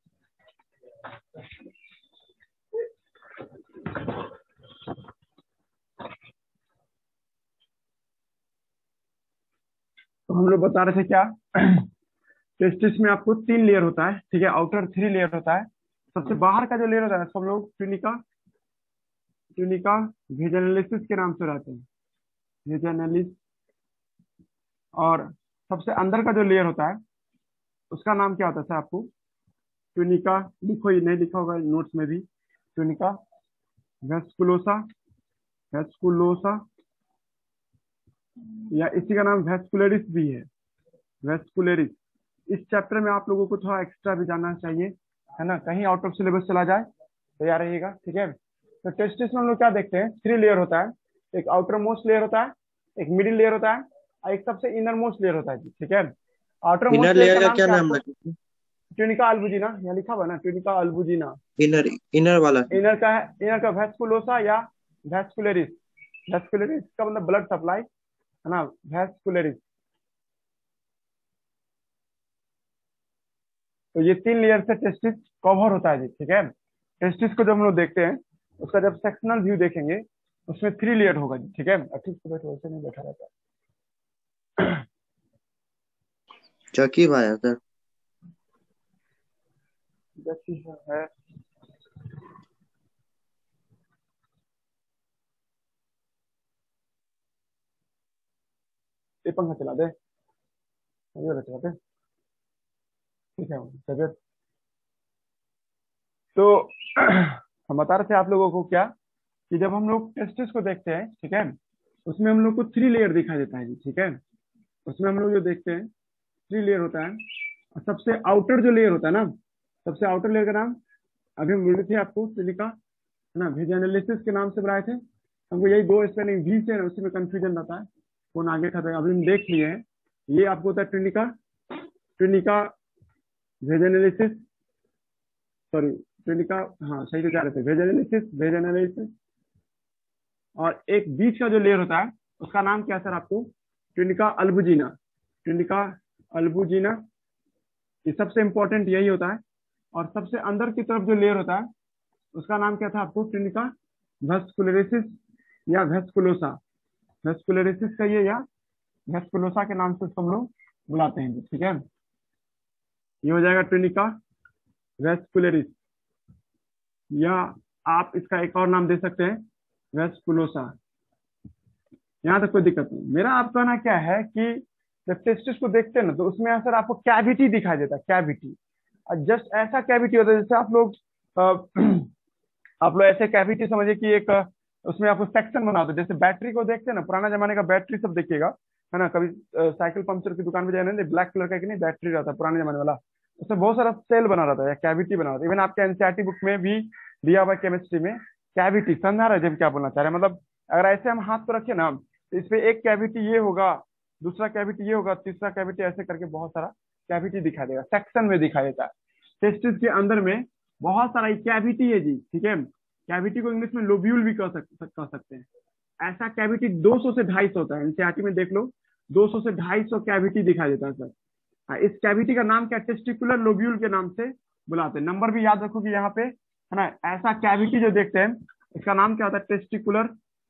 तो हम लोग बता रहे थे क्या, टेस्टिस में आपको तीन लेयर होता है, ठीक है, आउटर थ्री लेयर होता है। सबसे बाहर का जो लेयर होता है सब लोग ट्यूनिका ट्यूनिका वेजनलिसिस के नाम से रहते हैं, वेजाइनलिस। और सबसे अंदर का जो लेयर होता है उसका नाम क्या होता है सर आपको? ट्यूनिका। लिखो, ये नहीं लिखा होगा नोट्स में भी। ट्यूनिका वेस्कुलोसा, वेस्कुलोसा, या इसी का नाम वेस्कुलरिस भी है, वेस्कुलरिस। इस चैप्टर में आप लोगों को थोड़ा एक्स्ट्रा भी जानना चाहिए, है ना, कहीं आउट ऑफ सिलेबस चला जाए तो याद रहिएगा, ठीक है। तो टेस्टिस में हम लोग क्या देखते हैं? थ्री लेयर होता है। एक आउटर मोस्ट लेयर होता है, एक मिडिल लेयर होता है, और एक सबसे इनर मोस्ट लेयर होता है, ठीक है। Outer most inner layer layer का का नाम क्या क्या है नाम आपको? लगे? ट्यूनिका अल्बुजिना, यहाँ लिखा हुआ है ना, ट्यूनिका अल्बुजिना। इनर इनर वाला। इनर का है, इनर का वेस्कुलोसा या वेस्कुलरिस। वेस्कुलरिस का मतलब ब्लड सप्लाई, है ना, वेस्कुलरिस। तो ये तीन लेयर से टेस्टिस कवर होता है जी, ठीक है। टेस्टिस को जब हम लोग देखते हैं, उसका जब सेक्शनल व्यू देखेंगे उसमें थ्री लेयर होगा जी, ठीक है। ठीक से बैठो, वैसे नहीं बैठा रहता। चकी भाया सर। जैसी है ये पंखा चला दे, ये वाला चला दे, ठीक है तबियत। तो हम बता रहे थे आप लोगों को क्या, कि जब हम लोग टेस्टिस को देखते हैं, ठीक है, उसमें हम लोग को थ्री लेयर दिखाई देता है जी, ठीक है। उसमें हम लोग जो देखते हैं थ्री लेयर होता है। और सबसे आउटर जो लेयर होता है ना, सबसे आउटर लेयर का नाम अभी हम बोले थे आपको, ट्यूनिका, है ना, वेजाइनलिसिस के नाम से बनाए थे। हमको यही दो स्पेलिंग वी से उसी में कंफ्यूजन रहता है, कौन आगे था। अभी हम देख लिए हैं, ये आपको होता है tunica, tunica vaginalis, sorry tunica, हाँ सही तो जा रहे थे, वेजाइनलिसिस, वेजाइनलिसिस। और एक बीच का जो लेयर होता है उसका नाम क्या है सर आपको? Tunica albuginea, tunica albuginea. ये सबसे इंपॉर्टेंट यही होता है। और सबसे अंदर की तरफ जो लेयर होता है उसका नाम क्या था आपको? ट्यूनिका वेस्कुलरिसिस या वेस्कुलोसा। वेस्कुलरिसिस कहिए या वेस्कुलोसा के नाम से उसको हम लोग बुलाते हैं, ठीक है। ये हो जाएगा ट्यूनिका वेस्कुलरिस, या आप इसका एक और नाम दे सकते हैं वेस्कुलोसा। यहाँ तक कोई दिक्कत नहीं। मेरा आपका कहना क्या है कि जब टेस्टिस को देखते हैं ना, तो उसमें सर आपको कैविटी दिखाई देता है, कैविटी। और जस्ट ऐसा कैविटी होता है जैसे आप लोग आप लोग ऐसे कैविटी समझिए कि एक अ, उसमें आपको सेक्शन बना होता है। जैसे बैटरी को देखते हैं ना, पुराना जमाने का बैटरी सब देखिएगा, है ना, कभी अ, साइकिल पंक्चर की दुकान में जाए, ब्लैक कलर का कि नहीं बैटरी रहता है पुराने जमाने वाला, उसमें बहुत सारा सेल बना रहता है या कैविटी बना रहता है। इवन आपके एनसीईआरटी बुक में भी दिया हुआ केमिस्ट्री में कैविटी, समझा रहे जब क्या बोलना चाह रहे हैं? मतलब अगर ऐसे हम हाथ पर रखे ना, तो इस पे एक कैविटी ये होगा, दूसरा कैविटी ये होगा, तीसरा कैविटी, ऐसे करके बहुत सारा कैविटी दिखाई देगा, सेक्शन में दिखाई देता है। टेस्टिस के अंदर में बहुत सारा कैविटी है जी, ठीक है। कैविटी को इंग्लिश में लोब्यूल भी कह सक, कह सकते हैं। ऐसा कैविटी दो सौ से ढाई सौ होता है, एनसीईआरटी में देख लो, दो सौ से ढाई सौ कैविटी दिखाई देता है सर। हाँ, इस कैविटी का नाम क्या? टेस्टिकुलर लोब्यूल के नाम से बुलाते हैं। नंबर भी याद रखो कि यहाँ पे, है ना, ऐसा कैविटी जो देखते हैं इसका नाम क्या होता है? टेस्टिकुलर,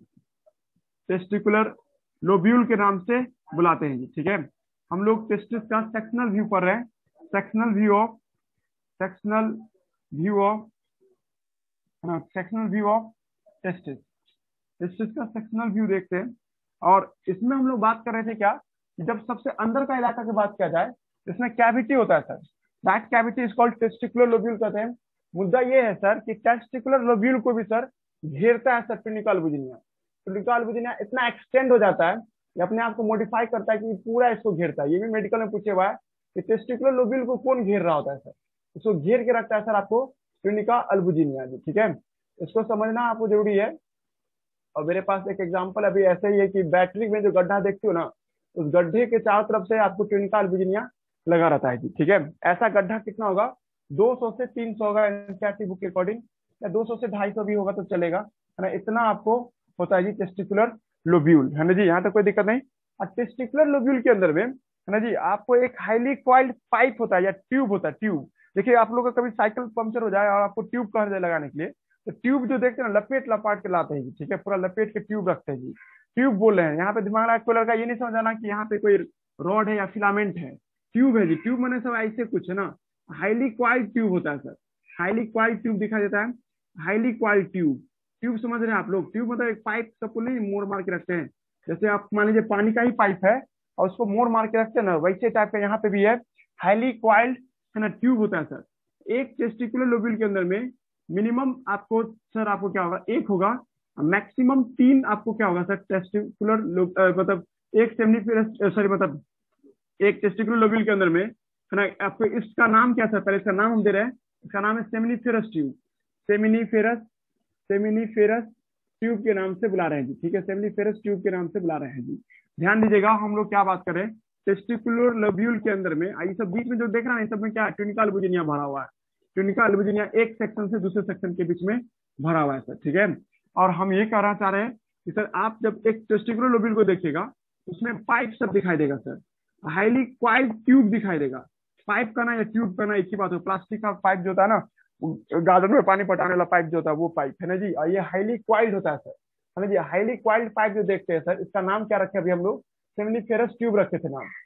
टेस्टिकुलर लोब्यूल के नाम से बुलाते हैं जी, ठीक है। हम लोग टेस्टिस का सेक्शनल व्यू पढ़ रहे हैं, sectional view of, sectional view of, है ना, sectional view of testis. Testis का सेक्शनल व्यू देखते हैं। और इसमें हम लोग बात कर रहे थे क्या, कि जब सबसे अंदर का इलाका की बात किया जाए, इसमें कैविटी होता है sir, that cavity is called testicular lobule कहते हैं। मुद्दा ये है सर कि टेस्टिकुलर लोब्यूल को भी सर घेरता है sir tunica albuginea. Tunica albuginea इतना एक्सटेंड हो जाता है, ये अपने आप को मॉडिफाई करता है कि पूरा इसको घेरता है। ये भी मेडिकल में पूछे हुआ है कि टेस्टिकुलर लोब्यूल को कौन घेर रहा होता है सर? इसको घेर के रखता है सर आपको ट्यूनिका अल्बुजिनिया, ठीक है। इसको समझना आपको जरूरी है। और मेरे पास एक एग्जांपल अभी ऐसे ही है कि बैटरी में जो गड्ढा देखते हो ना, उस गड्ढे के चारों तरफ से आपको ट्यूनिका अल्बुजिनिया लगा रहता है जी, ठीक है। ऐसा गड्ढा कितना होगा? दो सौ से तीन सौ होगा एनसीईआरटी बुक के अकॉर्डिंग, या दो सौ से ढाई सौ भी होगा तो चलेगा, है ना। इतना आपको होता है जी टेस्टिकुलर लोब्यूल, है ना जी, यहाँ तक कोई दिक्कत नहीं। और टेस्टिकुलर लोब्यूल के अंदर में, है ना जी, आपको एक हाईली क्वाइल्ड पाइप होता है या ट्यूब होता है, ट्यूब। देखिए आप लोग का कभी साइकिल पंक्चर हो जाए और आपको ट्यूब कह दे लगाने के लिए, तो ट्यूब जो देखते हैं ना, लपेट लपाट के लाते हैं जी, ठीक है, पूरा लपेट के ट्यूब रखते हैं जी, ट्यूब बोल रहे हैं। यहाँ पे दिमाग लगा कोई लड़का ये नहीं समझाना कि यहाँ पे कोई रॉड है या फिलामेंट है, ट्यूब है जी। ट्यूब मैंने सब ऐसे कुछ है ना, हाईली क्वाइल्ड ट्यूब होता है सर, हाईली क्वाइल्ड ट्यूब दिखा देता है, हाईली क्वाइल्ड ट्यूब। ट्यूब समझ रहे हैं आप लोग? ट्यूब मतलब एक पाइप सबको नहीं मोड़ मार के रखते हैं, जैसे आप मान लीजिए पानी का ही पाइप है और उसको मोड़ मार के रखते हैं ना, वैसे टाइप का यहाँ पे भी है, हाईली क्वाइल्ड है ना ट्यूब होता है सर। एक टेस्टिकुलर लोब्यूल के अंदर में मिनिमम आपको सर आपको क्या होगा, एक होगा, मैक्सिमम तीन आपको क्या होगा सर टेस्टिकुलर मतलब एक सेमिनिफेरस सॉरी मतलब एक टेस्टिकुलर लोब्यूल के अंदर में है ना। आपको इसका नाम क्या सर, पहले इसका नाम हम दे रहे हैं, इसका नाम है seminiferous tube. Seminiferous seminiferous tube के नाम से बुला रहे हैं जी, ठीक है, सेमिनिफेरस ट्यूब के नाम से बुला रहे हैं जी। ध्यान दीजिएगा, हम लोग क्या बात कर रहे हैं, टेस्टिकुलर लोब्यूल के अंदर में ये सब बीच में जो देख रहे हैं, सब में क्या ट्यूनिका अल्बुजिनिया भरा हुआ है। ट्यूनिका अल्बुजिनिया एक सेक्शन से दूसरे सेक्शन के बीच में भरा हुआ है सर, ठीक है। और हम ये कहना चाह रहे हैं कि सर आप जब एक टेस्टिकुलर लोब्यूल को देखिएगा उसमें पाइप सब दिखाई देगा सर, हाईली क्वाइल्ड ट्यूब दिखाई देगा। पाइप का ना या ट्यूब का ना एक ही बात हो, प्लास्टिक का पाइप जो होता है ना, गार्डन में पानी पटाने वाला पाइप जो होता है वो पाइप है ना जी, और ये हाईली क्वाइल्ड होता है सर, है ना जी। हाईली क्वाइल्ड पाइप जो देखते हैं सर, इसका नाम क्या रखे अभी हम लोग, सेमिनिफेरस ट्यूब रखे थे नाम,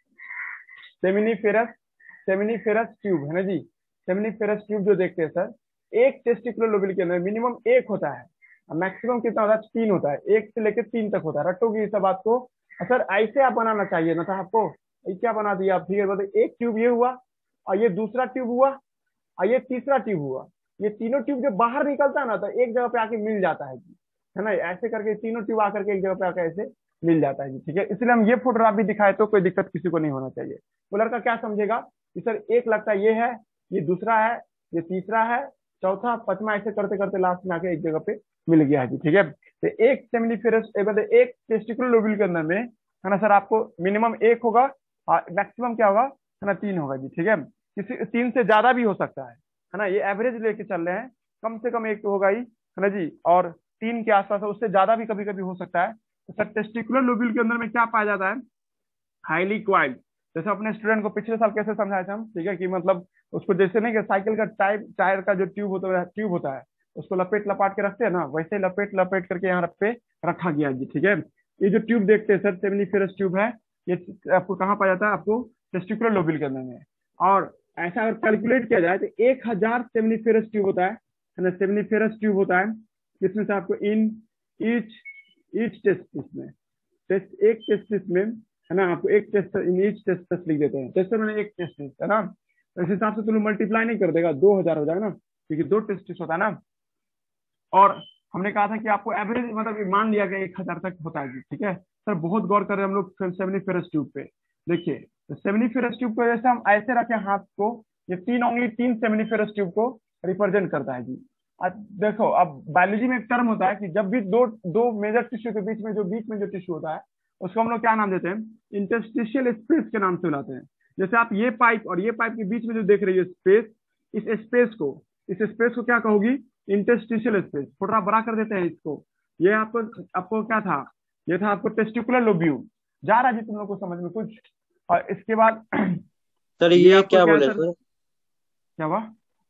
सेमिनिफेरस सेमिनिफेरस ट्यूब है ना जी। सेमिनिफेरस ट्यूब जो देखते हैं सर, एक टेस्टिकुलर लोब्यूल के अंदर मिनिमम एक होता है, मैक्सिमम कितना होता है, तीन होता है, एक से लेकर तीन तक होता है। रटोगी इस बात को सर, ऐसे आप बनाना चाहिए ना था आपको, क्या बना दिया आप, ठीक है। बताइए, एक ट्यूब ये हुआ और ये दूसरा ट्यूब हुआ और ये तीसरा ट्यूब हुआ, ये तीनों ट्यूब जब बाहर निकलता है ना तो एक जगह पे आके मिल जाता है जी, है ना। ऐसे करके तीनों ट्यूब आकर के एक जगह पे आकर ऐसे मिल जाता है जी, ठीक है। इसलिए हम ये फोटोग्राफ भी दिखाए तो कोई दिक्कत किसी को नहीं होना चाहिए। वो लड़का क्या समझेगा कि सर एक लगता है ये है, ये दूसरा है, ये तीसरा है, चौथा, पांचवा, ऐसे करते करते लास्ट में आके एक जगह पे मिल गया है जी, ठीक है। तो एक सेमिनिफेरस एक टेस्टिकुलर लोब्यूल के अंदर में है ना सर आपको मिनिमम एक होगा, मैक्सिमम क्या होगा है ना, तीन होगा जी, ठीक है। किसी तीन से ज्यादा भी हो सकता है है ना, ये एवरेज लेके चल रहे हैं, कम से कम एक तो होगा ही है ना जी, और तीन के आसपास है, उससे ज्यादा भी कभी कभी हो सकता है। तो सर टेस्टिकुलर लोब्यूल के अंदर में क्या पाया जाता है, हाईली क्वाइल्ड। जैसे अपने स्टूडेंट को पिछले साल कैसे समझाए थे हम, ठीक है, कि मतलब उसको जैसे नहीं कि साइकिल का टायर टायर का जो ट्यूब होता है ट्यूब होता है उसको लपेट लपाट के रखते हैं ना, वैसे लपेट लपेट करके यहाँ पे रखा गया जी, ठीक है। ये जो ट्यूब देखते हैं सर सेमिनिफेरस ट्यूब है, ये आपको कहाँ पाया जाता है, आपको टेस्टिकुलर लोब्यूल के अंदर में। और ऐसा अगर कैलकुलेट किया जाए तो एक हजार सेमिनिफेरस ट्यूब होता है ना, सेमिनिफेरस ट्यूब होता है, जिसमें से आपको इन ईच ईच टेस्टिस में टेस्ट एक टेस्टिस में है ना, आपको एक टेस्ट इन ईच टेस्टिस लिख देते हैं, टेस्ट मैंने एक टेस्टिस है ना, तो इस हिसाब से तुम मल्टीप्लाई नहीं कर देगा, दो हजार हो जाएगा ना, क्योंकि दो टेस्टिस होता है ना। और हमने कहा था कि आपको एवरेज मतलब मान लिया गया एक हजार तक होता है जी, ठीक है सर। बहुत गौर कर रहे हैं हम लोग सेमिनिफेरस ट्यूब पे। देखिए तो सेमिनिफेरस ट्यूब को जैसे हम ऐसे रखे हाथ को, ये तीन उंगली तीन सेमिनिफेरस ट्यूब को रिप्रेजेंट करता है जी। अब देखो, अब बायोलॉजी में एक टर्म होता है कि जब भी दो दो मेजर टिश्यू के बीच में जो बीच में जो टिश्यू होता है उसको हम लोग क्या नाम देते हैं, इंटरस्टिशियल स्पेस के नाम से बुलाते हैं। जैसे आप ये पाइप और ये पाइप के बीच में जो देख रही है स्पेस, इस स्पेस को इस स्पेस को क्या कहोगी, इंटरस्टिशियल स्पेस। थोड़ा बड़ा कर देते हैं इसको, ये आपको आपको क्या था, ये था आपको टेस्टिकुलर लोब्यूल। जा रहा जी तुम लोग को समझ में कुछ। और इसके बाद सर ये, ये क्या बोले सर, क्या हुआ,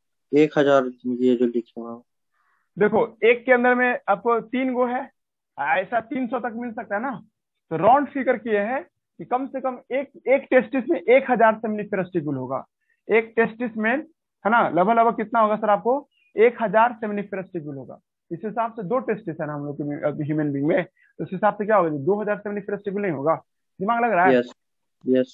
एक हजार ये जो लिखे हुआ, देखो एक के अंदर में आपको तीन गो है, ऐसा तीन सौ तक मिल सकता है ना। तो राउंड फिगर किए हैं कि कम से कम एक एक टेस्टिस में एक हजार सेमिनिफेरस ट्यूब होगा, एक टेस्टिस में है ना, लगभग लगभग कितना होगा सर आपको, एक हजार सेमिनिफेरस ट्यूब होगा। इस हिसाब से दो टेस्टिस है ना हम लोग ह्यूमन बींग में, तो इस हिसाब से क्या होगा, दो हजार सेमिनिफेरस ट्यूब नहीं होगा। दिमाग लग रहा है? Yes yes.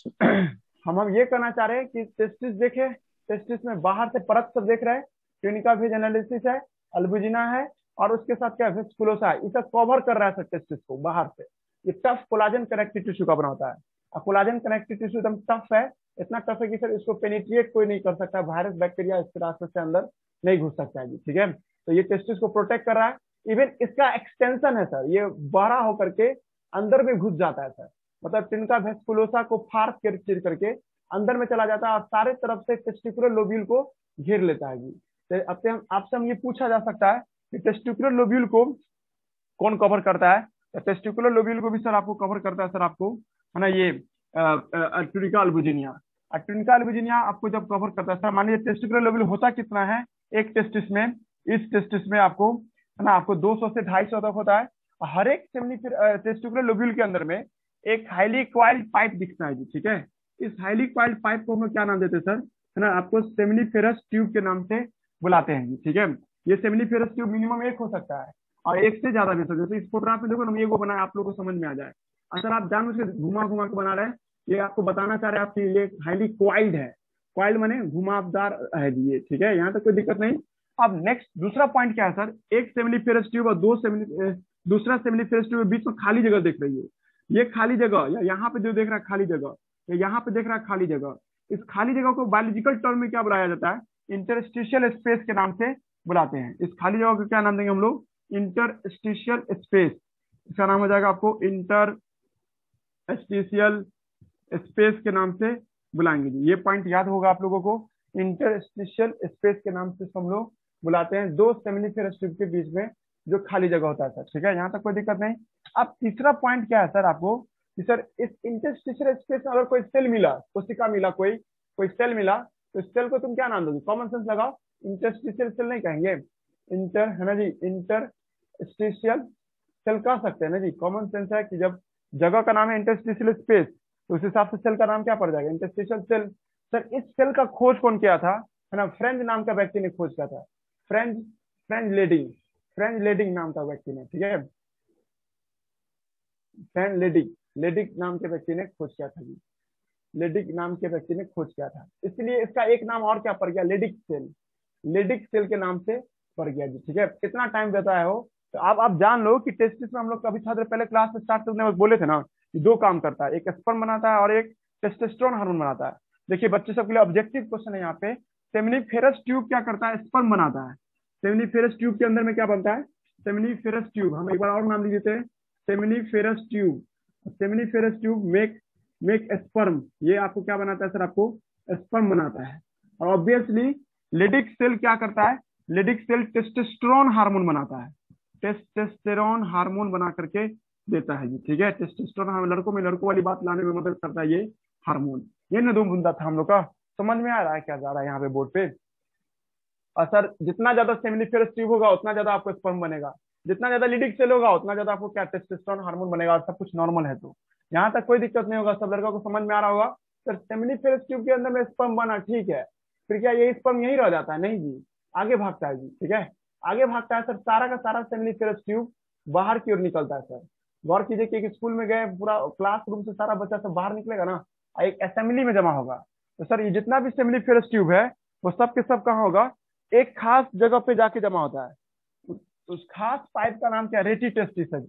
हम हम ये कहना चाह रहे हैं कि टेस्टिस देखे, टेस्टिस में बाहर से परत सब देख रहे हैं, ट्यूनिका वेज एनालिसिस है, अल्बुजिना है, और उसके साथ क्या वेस्कुलोसा है, इसे कवर कर रहा है सर टेस्टिस को बाहर से। ये टफ कोलाजन कनेक्टिव टिश्यू का बना होता है, और कोलाजन कनेक्टिव टिश्यू एकदम टफ है, इतना टफ है कि सर इसको पेनिट्रिएट कोई नहीं कर सकता, वायरस बैक्टीरिया इसके रास्ते से अंदर नहीं घुस सकता है जी, ठीक है। तो ये टेस्टिस को प्रोटेक्ट कर रहा है, इवन इसका एक्सटेंशन है सर, ये बड़ा होकर के अंदर में घुस जाता है सर, मतलब टिनका वेस्कुलोसा को फार कर चिर करके अंदर में चला जाता है और सारे तरफ से टेस्टिकुलर लोब्यूल को घेर लेता है जी। तो आपसे हम आपसे हम ये पूछा जा सकता है कि टेस्टिकुलर लोब्यूल को कौन कवर करता है, तो टेस्टिकुलर लोब्यूल को भी सर आपको कवर करता है सर आपको है ना, ये ट्यूनिका अल्बुजिनिया। ट्यूनिका अल्बुजिनिया आपको जब कवर करता है सर, मान लीजिए टेस्टिकुलर लोब्यूल होता कितना है एक टेस्टिस में, इस टेस्टिस में आपको है ना आपको दो सौ से ढाई सौ तक होता है। हर एक टेस्टिकुलर लोब्यूल के अंदर में एक हाईली क्वाइल्ड पाइप दिखता है जी, ठीक है। इस हाईली क्वाइल्ड पाइप को हम क्या नाम देते हैं सर, है ना, आपको सेमिनिफेरस ट्यूब के नाम से बुलाते हैं जी, ठीक है। ये सेमिनिफेरस ट्यूब मिनिमम एक हो सकता है और एक से ज्यादा भी हो सकता है। जैसे इस फोटोग्राफ में देखो ना, ये वो बनाया, आप लोगों को समझ में आ जाए। अगर आप जानबूझ के घुमा घुमा के बना रहे हैं, ये आपको बताना चाह रहे हैं आपकी ये हाईली क्वाइल्ड है। क्वाइल्ड माने घुमावदार है जी ये, ठीक है, यहाँ तक कोई दिक्कत नहीं। अब नेक्स्ट दूसरा पॉइंट क्या है सर, एक सेमिनिफेरस ट्यूब और दो सेमिनी दूसरा सेमिनिफेरस ट्यूब के बीच में खाली जगह देख रही है। ये खाली जगह या यहाँ पे जो देख रहा है खाली जगह, या यहाँ पे देख रहा है खाली जगह, इस खाली जगह को बायोलॉजिकल टर्म में क्या बुलाया जाता है, इंटरस्टिशियल स्पेस के नाम से बुलाते हैं। इस खाली जगह को क्या नाम देंगे हम लोग, इंटरस्टिशियल स्पेस। इसका नाम हो जाएगा आपको इंटरस्टिशियल स्पेस के नाम से बुलाएंगे जी। ये पॉइंट याद होगा आप लोगों को, इंटरस्टिशियल स्पेस के नाम से हम लोग बुलाते हैं दो सेमिनिफेरस ट्यूब के बीच में जो खाली जगह होता है सर, ठीक है, यहाँ तक कोई दिक्कत नहीं। अब तीसरा पॉइंट क्या है सर आपको कि सर इस इंटरस्टिशियल स्पेस में अगर कोई सेल मिला, कोशिका मिला, कोई कोई सेल मिला, तो इस सेल को तुम क्या नाम दोगे, कॉमन सेंस लगाओ, इंटरस्टिशियल सेल नहीं कहेंगे, इंटर है ना जी, इंटरस्टिशियल सेल कह सकते हैं ना जी। कॉमन सेंस है कि जब जगह का नाम है इंटरस्टिशियल स्पेस तो उस हिसाब से सेल का नाम क्या पड़ जाएगा, इंटरस्टिशियल सेल। सर इस सेल का खोज कौन किया था, है ना, फ्रेंच नाम का व्यक्ति ने खोज किया था, French French Leydig French Leydig नाम का व्यक्ति ने, ठीक है, फ्रेंच लेडिंग लेडिक नाम के व्यक्ति ने खोज किया था जी, लेडिक नाम के व्यक्ति ने खोज किया था। इसलिए इसका एक नाम और क्या पड़ गया, लेडिक सेल, लेडिक सेल के नाम से पड़ गया जी, ठीक है। कितना टाइम देता है वो, तो आप आप जान लो कि टेस्टिस में हम लोग कभी छात्र पहले क्लास में स्टार्ट करने में बोले थे ना कि दो काम करता है, एक स्पर्म बनाता है और एक टेस्टोस्टेरोन हार्मोन बनाता है। देखिए बच्चे सब के लिए ऑब्जेक्टिव क्वेश्चन है यहाँ पे, सेमिनिफेरस ट्यूब क्या करता है, स्पर्म बनाता है। सेमिनिफेरस ट्यूब के अंदर में क्या बनता है, सेमिनिफेरस ट्यूब, हम एक बार और नाम लिख देते हैं, seminiferous tube, seminiferous tube make make sperm, ये आपको क्या बनाता है सर, आपको स्पर्म बनाता है। और ऑब्वियसली लेडिक सेल क्या करता है, लेडिक सेल टेस्टोस्टेरोन हार्मोन बनाता है, टेस्टोस्टेरोन हार्मोन बना करके देता है जी, ठीक है। टेस्टोस्टेरोन हम लड़कों में लड़कों वाली बात लाने में मदद करता है ये हार्मोन। ये ना दो बुंदा था हम लोग का, समझ में आ रहा है क्या जा रहा है यहाँ पे बोर्ड पे। और सर जितना ज्यादा सेमिनिफेरस ट्यूब होगा उतना ज्यादा आपको स्पर्म बनेगा, जितना ज्यादा लीडिक सेल होगा उतना ज्यादा आपको क्या टेस्टोस्टेरोन हार्मोन बनेगा, सब कुछ नॉर्मल है। तो यहाँ तक कोई दिक्कत नहीं होगा, सब लड़कों को समझ में आ रहा होगा। सर सेमिनिफेरस ट्यूब के अंदर में स्पर्म बना, ठीक है, फिर क्या यही स्पर्म यही रह जाता है, नहीं जी, आगे भागता है जी, ठीक है, आगे भागता है सर। सारा का सारा सेमिनिफेरस ट्यूब बाहर की ओर निकलता है सर। गौर कीजिए कि एक स्कूल में गए, पूरा क्लासरूम से सारा बच्चा सब बाहर निकलेगा ना, एक असेंबली में जमा होगा। तो सर ये जितना भी सेमिनिफेरस ट्यूब है वो सब के सब कहाँ होगा, एक खास जगह पे जाके जमा होता है। उस खास पाइप का नाम क्या है, रेटी टेस्टिस है।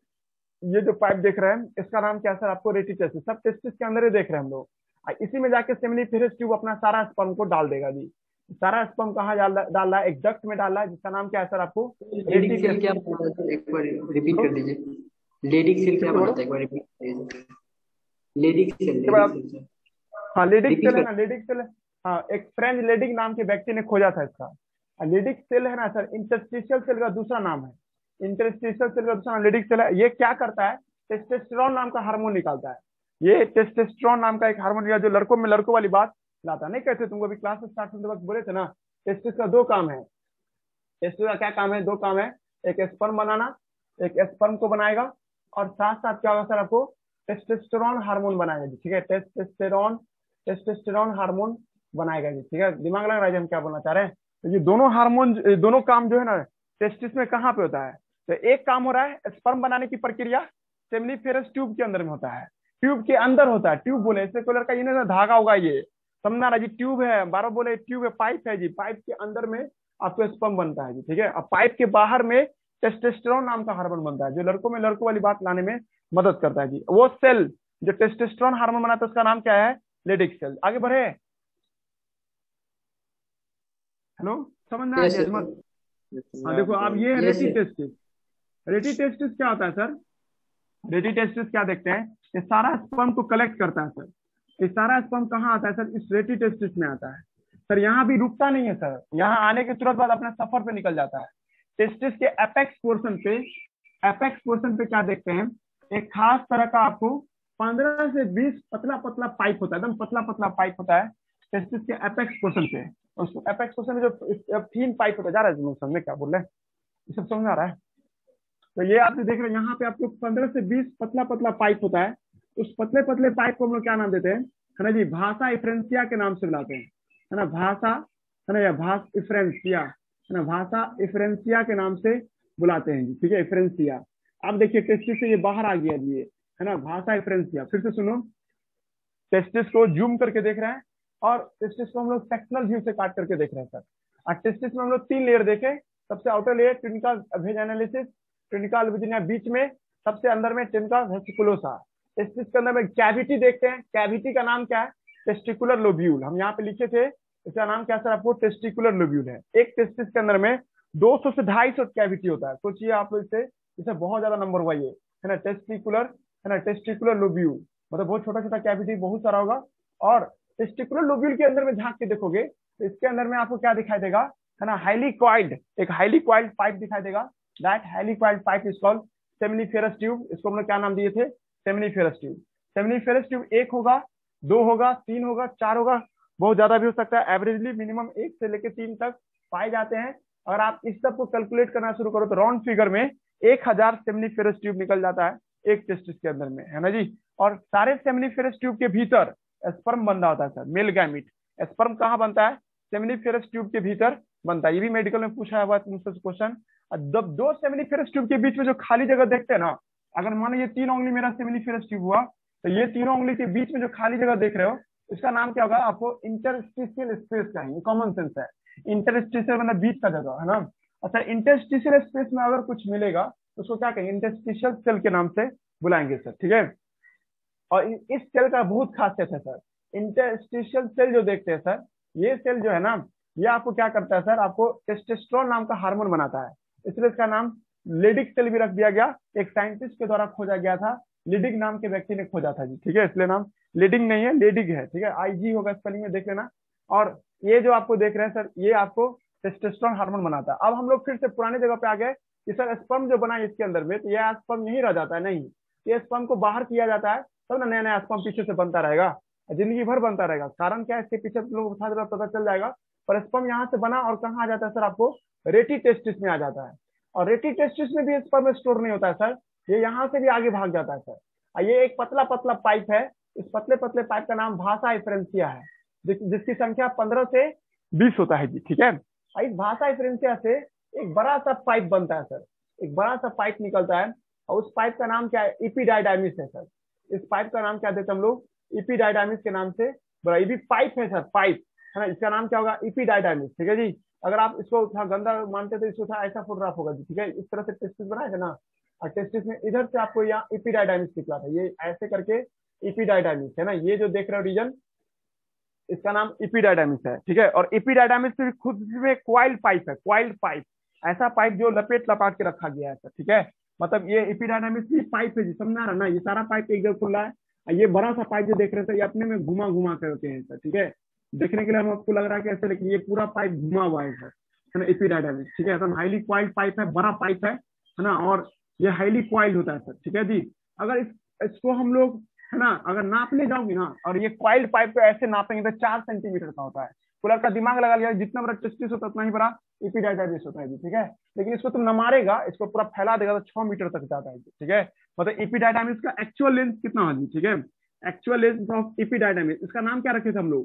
ये जो पाइप देख रहे हैं इसका नाम क्या है सर, आपको रेटी टेस्टिस, सब टेस्टिस के अंदर ही देख रहे हैं हम लोग। इसी में जाके सेमिनिफेरस ट्यूब अपना सारा स्पर्म को डाल देगा जी। सारा स्पर्म कहाँ डाल रहा है, एक डक्ट में डाल रहा है जिसका नाम क्या है सर, आपको लेडिक सेल क्या बताता है, एक बार रिपीट कर दीजिए। लेडिक सेल क्या बताता है, एक बार रिपीट कीजिए। लेडिक सेल, हाँ लेडिक सेल है ना, लेडिक सेल, हाँ एक फ्रेंच लेडिक नाम के व्यक्ति ने खोजा था इसका। लेडिक सेल है ना सर, इंटरस्टिशियल सेल का दूसरा नाम है, इंटरस्टिशियल सेल का दूसरा नाम लेडिक सेल है। ये क्या करता है, टेस्टोस्टेरोन नाम का हार्मोन निकालता है। ये टेस्टोस्टेरोन नाम का एक हार्मोन जो लड़कों में लड़कों वाली बात लाता है। नहीं कहते तुमको अभी क्लास स्टार्ट होने वक्त बोले थे ना, टेस्टिस का दो काम है, टेस्टिस का क्या काम है, दो काम है, एक स्पर्म बनाना, एक स्पर्म को बनाएगा और साथ साथ क्या होगा सर, आपको टेस्टोस्टेरोन हार्मोन बनाएगा जी, ठीक है, टेस्टोस्टेरोन टेस्टोस्टेरोन हार्मोन बनाएगा जी, ठीक है। दिमाग लग रहा है हम क्या बोलना चाह रहे हैं। तो ये दोनों हार्मोन, दोनों काम जो है ना टेस्टिस में कहाँ पे होता है, तो एक काम हो रहा है स्पर्म बनाने की प्रक्रिया सेमिनिफेरस ट्यूब के अंदर में होता है, ट्यूब के अंदर होता है। ट्यूब बोले इससे कोई लड़का ये ना धागा होगा, ये समझना रहा जी, ट्यूब है, बारह बोले ट्यूब है, पाइप है जी, पाइप के अंदर में आपको स्पर्म बनता है जी, ठीक है। अब पाइप के बाहर में टेस्टोस्टेरोन नाम का हार्मोन बनता है जो लड़कों में लड़कों वाली बात लाने में मदद करता है जी। वो सेल जो टेस्टोस्टेरोन हार्मोन बनाता है उसका नाम क्या है, लेडिक सेल। आगे बढ़े, हेलो समझ में आ गया? हाँ देखो अब ये रेटी टेस्टिस, रेटी टेस्टिस क्या होता है सर, रेटी टेस्टिस क्या देखते हैं, ये सारा स्पर्म को कलेक्ट करता है सर। ये सारा स्पर्म कहाँ आता है सर, इस रेटी टेस्टिस में आता है सर। यहाँ भी रुकता नहीं है सर, यहाँ आने के तुरंत बाद अपने सफर पे निकल जाता है। टेस्टिस के एपेक्स पोर्शन पे, एपेक्स पोर्शन पे क्या देखते हैं, एक खास तरह का आपको पंद्रह से बीस पतला पतला पाइप होता है, एकदम पतला पतला पाइप होता है टेस्टिस के एपेक्स पोर्शन पे। उस एपेक्स पोर्शन में जो थीन पाइप होता है, जा रहा है समझ में क्या बोल रहे हैं, ये सब समझ आ रहा है। तो ये आप देख रहे हैं यहाँ पे आपको पंद्रह से बीस पतला पतला पाइप होता है। उस पतले पतले पाइप को हम लोग क्या नाम देते हैं, है ना जी, भाषा इफ्रेंसिया के नाम से बुलाते हैं, है ना, भाषा है ना, या भाष इफ्रेंसिया, है ना, भाषा इफ्रेंसिया के नाम से बुलाते हैं जी, ठीक है, इफ्रेंसिया। अब देखिए टेस्टिस से ये बाहर आ गया जी, है है ना, भाषा एफरेंसिया। फिर से सुनो, टेस्टिस को जूम करके देख रहे हैं और टेस्टिस को हम लोग सेक्शनल व्यू से काट करके देख रहे हैं सर। और टेस्टिस में हम लोग तीन लेयर देखे, सबसे outer layer tunica vaginalis, tunica albuginea बीच में, सबसे अंदर में ट्यूनिका वेसिकुलोसा। टेस्टिस के अंदर में कैविटी देखते हैं, कैविटी का नाम क्या है, टेस्टिकुलर लोब्यूल। हम यहाँ पे लिखे थे, इसका नाम क्या सर आपको, टेस्टिकुलर लोब्यूल है। एक टेस्टिस के अंदर में दो सौ से ढाई सौ कैविटी होता है। सोचिए आप इससे, इसे बहुत ज्यादा नंबर हुआ ये, है ना, टेस्टिकुलर, है ना, टेस्टिकुलर लोब्यूल, मतलब बहुत छोटा छोटा कैविटी बहुत सारा होगा। और टेस्टिकुलर लोब्यूल के अंदर में झांक के देखोगे तो इसके अंदर में आपको क्या दिखाई देगा, है ना, हाईली कॉइल्ड, एक हाईली कॉइल्ड पाइप दिखाई देगा। That highly coiled pipe is called seminiferous tube. इसको हम लोग क्या नाम दिए थे, सेमिनिफेरस ट्यूब। सेमिनिफेरस ट्यूब एक होगा, दो होगा, तीन होगा, चार होगा, बहुत ज्यादा भी हो सकता है। एवरेजली मिनिमम एक से लेकर तीन तक पाए जाते हैं। अगर आप इस सब को कैलकुलेट करना शुरू करो तो राउंड फिगर में एक हजार सेमिनिफेरस ट्यूब निकल जाता है एक टेस्टिस के अंदर में, है ना जी। और सारे सेमिनिफेरस ट्यूब के भीतर स्पर्म बंधा होता है सर, मेल गैमिट। स्पर्म कहाँ बनता है, सेमिनिफेरस ट्यूब के भीतर बनता है। ये भी मेडिकल में पूछा हुआ है क्वेश्चन। जब दो सेमिनिफेरस ट्यूब के बीच में जो खाली जगह देखते हैं ना, अगर मान ये तीन उंगली मेरा सेमिनिफेरस ट्यूब हुआ तो ये तीनों उंगली के बीच में जो खाली जगह देख रहे हो इसका नाम क्या होगा, आपको इंटरस्टिशियल स्पेस चाहिए। कॉमन सेंस है, इंटरस्टिशियल मतलब बीच का जगह, है ना। अच्छा, इंटरस्टिशियल स्पेस में अगर कुछ मिलेगा तो उसको क्या कहेंगे, इंटरस्टिशियल सेल के नाम से बुलाएंगे सर, ठीक है। और इस सेल का बहुत खासियत है सर, इंटरस्टिशियल सेल जो देखते हैं सर, ये सेल जो है ना, ये आपको क्या करता है सर, आपको टेस्टोस्टेरोन नाम का हार्मोन बनाता है। इसलिए इसका नाम लेडिक सेल भी रख दिया गया। एक साइंटिस्ट के द्वारा खोजा गया था, लिडिग नाम के व्यक्ति ने खोजा था जी, ठीक है। इसलिए नाम लेडिग नहीं है, लेडिग है, ठीक है। आई जी होगा स्पेलिंग में, देख लेना। और ये जो आपको देख रहे हैं सर, ये आपको टेस्टोस्टेरोन हार्मोन बनाता है। अब हम लोग फिर से पुराने जगह पे आ गए कि सर स्पर्म जो बना इसके अंदर में, तो यह स्पर्म यही रह जाता है, नहीं, ये स्पर्म को बाहर किया जाता है, तब ना नया नया स्पर्म पीछे से बनता रहेगा, जिंदगी भर बनता रहेगा। कारण क्या है, इसके पीछे लोग पता चल जाएगा। पर स्पर्म यहाँ से बना और कहाँ आ जाता है सर, आपको रेटी टेस्टिस में आ जाता है। और रेटी टेस्टिस में भी स्पर्म स्टोर नहीं होता है सर, ये यहाँ से भी आगे भाग जाता है सर। ये एक पतला पतला पाइप है, इस पतले पतले पाइप का नाम भाषा एफरेंसिया है, जिसकी संख्या पंद्रह से बीस होता है जी, ठीक है। इस भाषा एफरेंसिया से एक बड़ा सा पाइप बनता है सर, एक बड़ा सा पाइप निकलता है और उस पाइप का नाम क्या है, इपीडायडाइमिस है सर। इस पाइप का नाम क्या देते हैं हम लोग, इपीडायडाइमिस के नाम से बड़ा। ये भी पाइप है सर, पाइप है ना, इसका नाम क्या होगा, इपीडायडाइमिस, ठीक है जी। अगर आप इसको गंदा मानते तो इसको था ऐसा फोटोग्राफ होगा जी, ठीक है। इस तरह से टेस्टिस बनाया ना, और टेस्टिस में इधर से आपको यहाँ इपीडायडाइमिस निकला था, ये ऐसे करके इपीडायडाइमिस है ना, ये जो देख रहे हो रीजन, इसका नाम इपीडायडाइमिस है, ठीक है। और इपीडायडाइमिस में खुद में क्वाइल्ड पाइप है, क्वाइल्ड पाइप, ऐसा पाइप जो लपेट लपाट के रखा गया है सर, ठीक है। मतलब ये इपीडायडाइमिस भी पाइप है जी, समझा रहा ना, ये सारा पाइप एक जगह खुला है। ये बड़ा सा पाइप जो देख रहे थे ये अपने में घुमा घुमा के होते हैं सर, ठीक है। देखने के लिए हम आपको लग रहा है कैसे, लेकिन ये पूरा पाइप घुमा हुआ है सर, है ना, इपीडायडाइमिस, ठीक है। एकदम हाईली क्वाइल्ड पाइप है, बड़ा पाइप है, है ना, और ये हाईली क्वाइल्ड होता है सर, ठीक है जी। अगर इस, इसको हम लोग, है ना, अगर नापने जाओगे ना, और ये क्वाइल्ड पाइप को ऐसे नापेंगे तो चार सेंटीमीटर का होता है। कूलर का दिमाग लगा लिया, जितना बड़ा टेस्टिस होता है उतना ही बड़ा इपीडायडाइमिस होता है जी, ठीक है। लेकिन इसको तुम न मारेगा, इसको पूरा फैला देगा तो छह मीटर तक जाता है जी, ठीक है। मतलब इपीडायडाइमिस का एक्चुअल लेंथ कितना है जी, ठीक है, एक्चुअल लेंथ ऑफ इपीडायडाइमिस। इसका नाम क्या रखे थे हम लोग,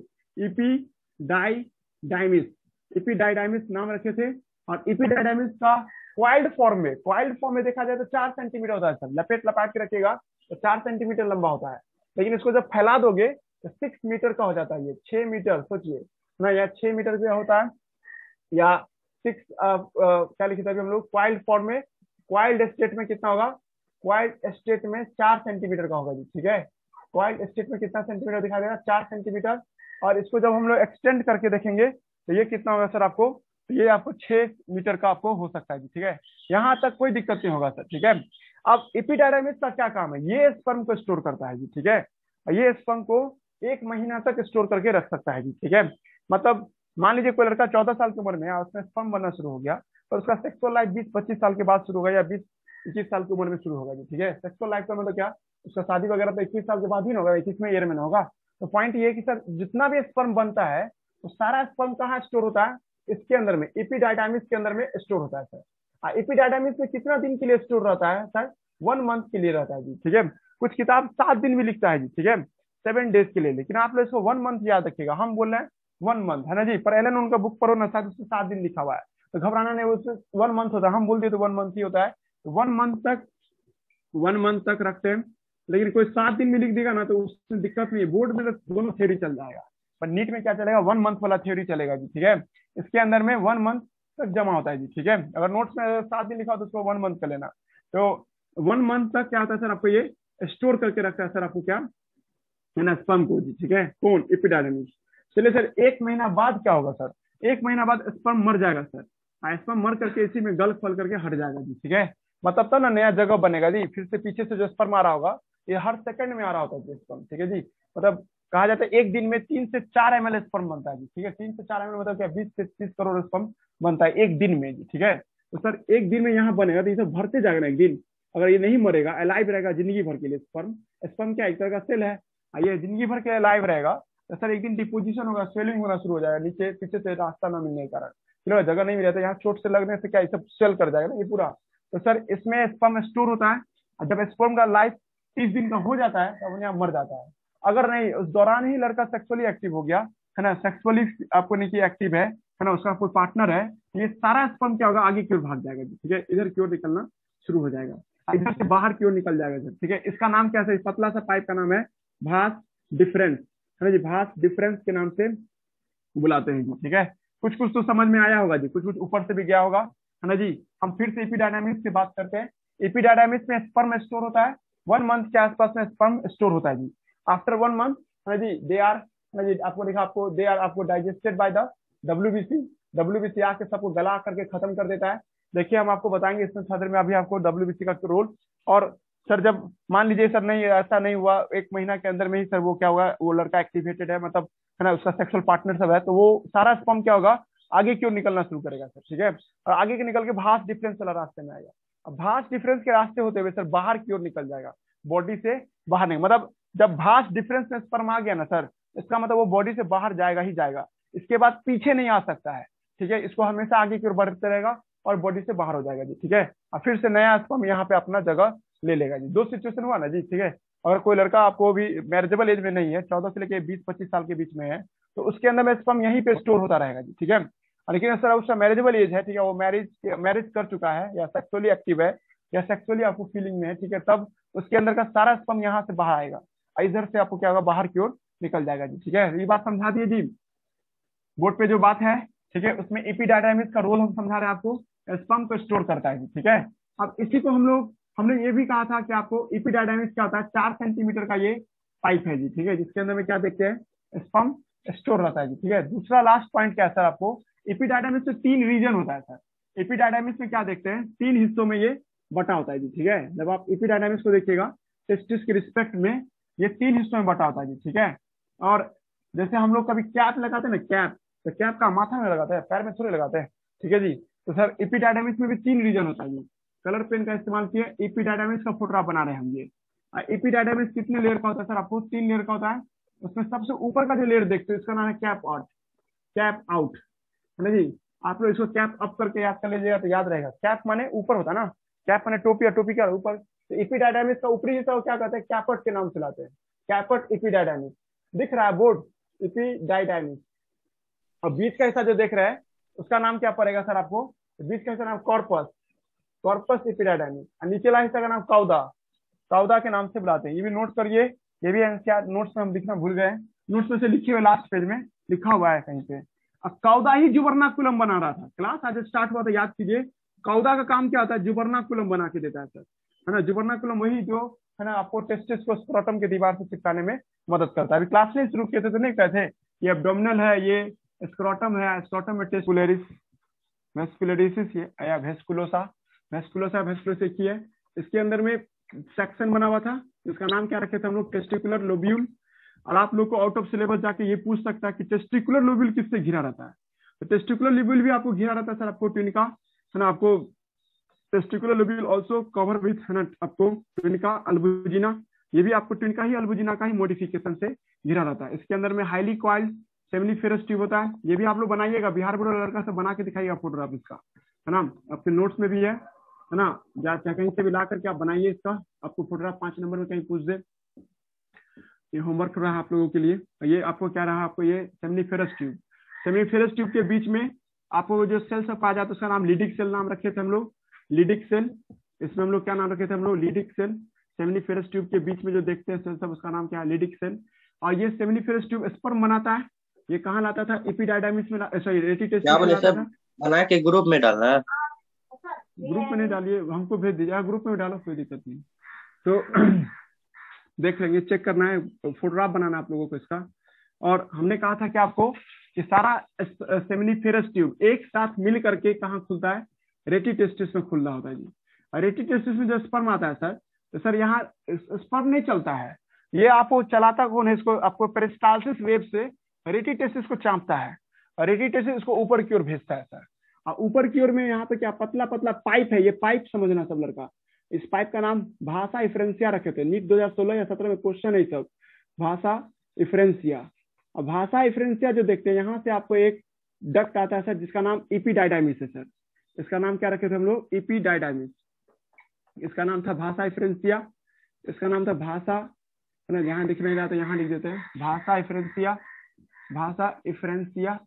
इपीडायडाइमिस, इपीडायडाइमिस नाम रखे थे। और इपीडायडाइमिस का क्वाइल्ड फॉर्म में, क्वाइल्ड फॉर्म में देखा जाए तो चार सेंटीमीटर होता है सर, लपेट लपाट के रखिएगा तो चार सेंटीमीटर लंबा होता है। लेकिन इसको जब फैला दोगे तो सिक्स मीटर का हो जाता है, ये छह मीटर, सोचिए ना, या छह मीटर का होता है, या सिक्स क्या लिखे थे अभी हम लोग, क्वाइल्ड फॉर्म में, क्वाइल्ड स्टेट में कितना होगा, क्वाइल्ड स्टेट में चार सेंटीमीटर का होगा जी, ठीक है। क्वाइल्ड स्टेट में कितना सेंटीमीटर दिखा देगा, चार सेंटीमीटर। और इसको जब हम लोग एक्सटेंड करके देखेंगे तो ये कितना होगा सर आपको, तो ये आपको छह मीटर का आपको हो सकता है जी, ठीक है। यहाँ तक कोई दिक्कत नहीं होगा सर, ठीक है। अब इपीडायडाइमिस का क्या काम है, ये स्पर्म को स्टोर करता है जी, ठीक है। ये स्पर्म को एक महीना तक स्टोर करके रख सकता है जी, ठीक है। मतलब मान लीजिए कोई लड़का चौदह साल की उम्र में है, उसमें स्पर्म बनना शुरू हो गया, तो उसका सेक्सुअल लाइफ बीस पच्चीस साल के बाद शुरू होगा, या बीस इक्कीस साल की उम्र में शुरू होगा जी, ठीक है। सेक्सुअल लाइफ का मतलब क्या, उसका शादी वगैरह तो इक्कीस साल के बाद ही होगा, इक्कीसवें ईयर में होगा। तो पॉइंट ये है कि सर जितना भी स्पर्म बनता है तो सारा स्पर्म कहाँ स्टोर होता है, इसके अंदर में, इपीडायडाइमिस के अंदर में स्टोर होता है सर। इपीडायडाइमिस में कितना दिन के लिए स्टोर रहता है सर, वन मंथ के लिए रहता है जी, ठीक है। कुछ किताब सात दिन भी लिखता है जी, ठीक है, सेवन डेज के लिए, लेकिन आप लोग इसको वन मंथ याद रखिएगा। हम बोल रहे हैं वन मंथ, है ना जी। पर एलन उनका बुक पढ़ो ना, शायद उसमें सात दिन लिखा हुआ है, तो घबराना नहीं, उससे वन मंथ होता है, हम बोल दिए तो वन मंथ ही होता है। वन मंथ तक, वन मंथ तक रखते हैं लेकिन कोई सात दिन में लिख देगा ना तो उसमें दिक्कत नहीं है, बोर्ड में तो दोनों थ्योरी चल जाएगा, पर नीट में क्या चलेगा, वन मंथ वाला थ्योरी चलेगा जी, ठीक है। इसके अंदर में वन मंथ तक जमा होता है जी, ठीक है। अगर नोट्स में सात दिन लिखा हो तो उसको वन मंथ कर लेना। तो वन मंथ तक क्या होता है सर, आपको ये स्टोर करके रखता है सर, आपको क्या है ना, स्पर्म को जी, ठीक है। कौन, एपिडार्मिस। चलिए सर, एक महीना बाद क्या होगा सर, एक महीना बाद स्पर्म मर जाएगा सर, स्पर्म मर करके इसी में गल फल करके हट जाएगा जी, ठीक है। मतलब तब ना नया जगह बनेगा जी, फिर से पीछे से जो स्पर्म आ रहा होगा ये हर सेकंड में आ रहा होता है स्पर्म, ठीक है जी। मतलब कहा जाता है एक दिन में तीन से चार एम एल स्पर्म बनता है जी, ठीक है। तीन से चार एम एल मतलब क्या, बीस से तीस करोड़ स्पर्म बनता है एक दिन में जी, ठीक है। तो सर एक दिन में यहाँ बनेगा तो ये सब भरते जाएगा ना एक दिन, अगर ये नहीं मरेगा, अलाइव रहेगा जिंदगी भर के लिए स्पर्म। स्पर्म क्या एक तरह का सेल है, ये जिंदगी भर के अलाइव रहेगा तो सर एक दिन डिपोजिशन होगा, स्वेलिंग होना शुरू हो जाएगा, नीचे पीछे से रास्ता न मिलने के कारण, चलो जगह नहीं मिला तो यहाँ चोट से लगने से क्या ये सब सेल कर जाएगा ना ये पूरा। तो सर इसमें स्पर्म स्टोर होता है, और जब स्पर्म का लाइफ तीस दिन का हो जाता है तब यहाँ मर जाता है। अगर नहीं उस दौरान ही लड़का सेक्सुअली एक्टिव हो गया है ना, सेक्सुअली आपको नहीं एक्टिव है है ना, उसका कोई पार्टनर है, ये सारा स्पर्म क्या होगा, आगे की ओर भाग जाएगा, ठीक है। इधर की ओर निकलना शुरू हो जाएगा, इधर से बाहर की ओर निकल जाएगा सर, ठीक है। इसका नाम क्या है, पतला सा पाइप का नाम है भास डिफरेंस, है ना जी, भास डिफरेंस के नाम से बुलाते हैं जी, ठीक है। कुछ कुछ तो समझ में आया होगा जी, कुछ कुछ ऊपर से भी गया होगा, है ना जी। हम फिर से एपिडायनामिक्स की बात करते हैं। एपिडायनामिक्स में स्पर्म स्टोर होता है, वन मंथ के आसपास में स्पर्म स्टोर होता है जी। आफ्टर वन मंथ, है ना जी, दे आर, है ना जी, आपको लिखा आपको दे आर आपको digested by the WBC. WBC आके सबको गला करके खत्म कर देता है। देखिए हम आपको बताएंगे इसमें छात्र में अभी आपको डब्ल्यूबीसी का रोल। और सर जब मान लीजिए सर नहीं ऐसा नहीं हुआ, एक महीना के अंदर में ही सर वो क्या होगा, वो लड़का एक्टिवेटेड है, मतलब है ना उसका सेक्सुअल पार्टनर सब है, तो वो सारा स्पर्म क्या होगा, आगे की ओर निकलना शुरू करेगा सर, ठीक है। और आगे के निकल के भास डिफरेंस वाला रास्ते में आएगा। अब भास डिफरेंस के रास्ते होते हुए सर बाहर की ओर निकल जाएगा, बॉडी से बाहर नहीं, मतलब जब भास डिफरेंस में स्पर्म आ गया ना सर, इसका मतलब वो बॉडी से बाहर जाएगा ही जाएगा, इसके बाद पीछे नहीं आ सकता है, ठीक है। इसको हमेशा आगे की ओर बढ़ते रहेगा और बॉडी से बाहर हो जाएगा जी, ठीक है। और फिर से नया स्पर्म यहाँ पे अपना जगह ले लेगा जी। दो सिचुएशन हुआ ना जी, ठीक है। अगर कोई लड़का आपको भी मैरिजेबल एज में नहीं है, चौदह से लेकर बीस पच्चीस साल के बीच में है, तो उसके अंदर में स्पर्म यहीं पे स्टोर होता रहेगा जी, ठीक है। लेकिन सर उसका मैरिजेबल एज है, ठीक है, वो मैरिज मैरिज कर चुका है या सेक्सुअली एक्टिव है या सेक्सुअली आपको फीलिंग में है, ठीक है, तब उसके अंदर का सारा स्पर्म यहाँ से बाहर आएगा, इधर से आपको क्या होगा, बाहर की ओर निकल जाएगा जी, ठीक है। ये बात समझा दिए जी, बोर्ड पे जो बात है, ठीक है। उसमें एपिडायडामिस का रोल हम समझा रहे हैं आपको, स्पर्म को स्टोर करता है जी, ठीक है। अब इसी को हम लोग हमने ये भी कहा था कि आपको एपिडायडामिस क्या होता है, चार सेंटीमीटर का ये पाइप है जी, ठीक है, जिसके अंदर में क्या देखते हैं, स्पर्म स्टोर रहता है जी, ठीक है। दूसरा लास्ट पॉइंट क्या है सर, आपको एपिडायडामिस में तीन रीजन होता है सर। एपिडायडामिस में क्या देखते हैं, तीन हिस्सों में ये बटा होता है जी, ठीक है। जब आप एपिडायडामिस को देखिएगा टेस्टिस के रिस्पेक्ट में ये तीन हिस्सों में बटा होता है जी, ठीक है। और जैसे हम लोग कभी कैप लगाते हैं ना, कैप, तो कैप का माथा में लगाते हैं, पैर में थोड़े लगाते हैं, ठीक है जी। तो सर एपिडायडामिस में भी तीन रीजन होता है जी। कलर पेन का इस्तेमाल किया, एपिडायडामिस का फोटोग्राफ बना रहे हैं हम ये। एपिडायडामिस कितने लेयर का होता है सर, आपको तीन लेयर का होता है। उसमें सबसे ऊपर का जो लेयर देखते हो इसका नाम है कैप आउट, कैप आउट, है ना जी। आप लोग इसको कैप अप करके याद कर लीजिएगा तो याद रहेगा। कैप माने ऊपर होता है ना, कैप माने टोपी, या टोपी क्या ऊपर। तो एपिडायडामिस का ऊपरी हिस्सा क्या कहते हैं, कैपट के नाम से लाते हैं, कैपट एपिडायडामिस। दिख रहा है बोर्ड, एपिडायडामिस। और बीच का हिस्सा जो देख रहे हैं उसका नाम क्या पड़ेगा सर आपको, बीच का हिस्सा नाम कॉर्पस, कॉर्पस एपिडायडामिस। और नीचे वाला हिस्सा का नाम काउदा, काउदा के नाम से बुलाते हैं। ये भी नोट करिए, ये भी एनसीईआरटी नोट्स में हम लिखना भूल गए, नोट्स में से लिखे हुए लास्ट पेज में लिखा हुआ है कहीं पे। अब काउदा ही जुबरनाकुलम बना रहा था, क्लास आज स्टार्ट हुआ था, याद कीजिए। काउदा का काम क्या होता है, जुबरनाकुलम बना के देता है सर, है ना। जुबरनाकुलम वही जो है ना आपको टेस्टिस को स्क्रोटम के दीवार से चिपकाने में मदद करता है। अभी क्लास नहीं शुरू किए थे तो नहीं कहते ये एब्डोमिनल है, ये स्क्रोटम है, स्क्रोटम में टेस्टुलरिस वेस्कुलरिसिस ये या वेस्कुलोसा, वेस्कुलोसा वेस्कुलोसा की है। इसके अंदर में सेक्शन बना हुआ था, इसका नाम क्या रखे थे हम लोग, टेस्टिकुलर लोब्यूल। और आप लोग को आउट ऑफ सिलेबस जाके ये पूछ सकता है कि टेस्टिकुलर लोब्यूल किससे घिरा रहता है। तो टेस्टिकुलर लोब्यूल भी आपको घिरा रहता है सर, आपको ट्विनिका, है ना, आपको testicular lobule also cover with, है ना, आपको ट्विनिका अल्बुजिना, ये भी आपको ट्विनिका ही अल्बुजिना का ही मॉडिफिकेशन से घिरा रहता है। इसके अंदर में हाईली कॉइल्ड सेमिनिफेरस ट्यूब होता है, ये भी आप लोग बनाइएगा, बिहार बोर्ड लड़का से बना के दिखाइएगा फोटोग्राफ इसका, है ना, आपके नोट्स में भी है, है ना, या कहीं से भी ला करके आप बनाइए इसका, आपको फोटोग्राफ पांच नंबर में कहीं पूछ दे। ये होमवर्क रहा आप लोगों के लिए। ये आपको क्या रहा, आपको ये सेमिनिफेरस ट्यूब, सेमिनिफेरस ट्यूब के बीच में आपको जो सेल सब पाया जाता है उसका नाम लीडिक सेल नाम रखे थे हम लोग, लीडिक सेल। इसमें हम लोग क्या नाम रखे थे हम लोग, लीडिक सेल। सेमिनिफेरस ट्यूब के बीच में जो देखते हैं सेल सब, उसका नाम क्या है? Leydig cell. और ये सेमिनिफेरस ट्यूब स्पर्म बनाता है। ये कहाँ लाता था? एपिडाइडाइमिस में, सॉरी रेटिटेस्टिस में लाता था। बना के ग्रुप में डालना है। ग्रुप में नहीं डालिए, हमको भेज दीजिए। ग्रुप में डालो, कोई दिक्कत नहीं। तो देख लेंगे, चेक करना है, फोटोग्राफ बनाना आप लोगों को इसका। और हमने कहा था कि आपको कि सारा सेमिनिफेरस ट्यूब एक साथ मिल करके कहाँ खुलता है? रेटिटेस्टिस में खुल रहा होता है जी। और रेटिटेस्टिस में जो स्पर्म आता है सर, तो सर यहाँ स्पर्म नहीं चलता है, ये आपको चलाता कौन है? इसको आपको पेरिस्टाल्सिस वेब से रेटिटेस्टिस को चांपता है और रेटिटेस्टिस इसको ऊपर की ओर भेजता है सर। और ऊपर की ओर में यहाँ पे क्या पतला पतला पाइप है, ये पाइप समझना सब लड़का। इस पाइप का नाम भाषा इफ्रेंसिया रखे थे। नीट दो हज़ार सोलह या सत्रह में क्वेश्चन है सब, भाषा इफ्रेंसिया। और भाषा इफ्रेंसिया जो देखते हैं, यहाँ से आपको एक डक्ट आता है सर, जिसका नाम एपिडाइडाइमिस है सर। इसका नाम क्या रखे थे हम लोग? एपिडाइडाइमिस। इसका नाम था भाषा इफ्रेंसिया, इसका नाम था भाषा, है ना, यहाँ दिख नहीं रहा तो यहाँ लिख देते हैं, भाषा इफ्रेंसिया, भाषा इफ्रेंसिया।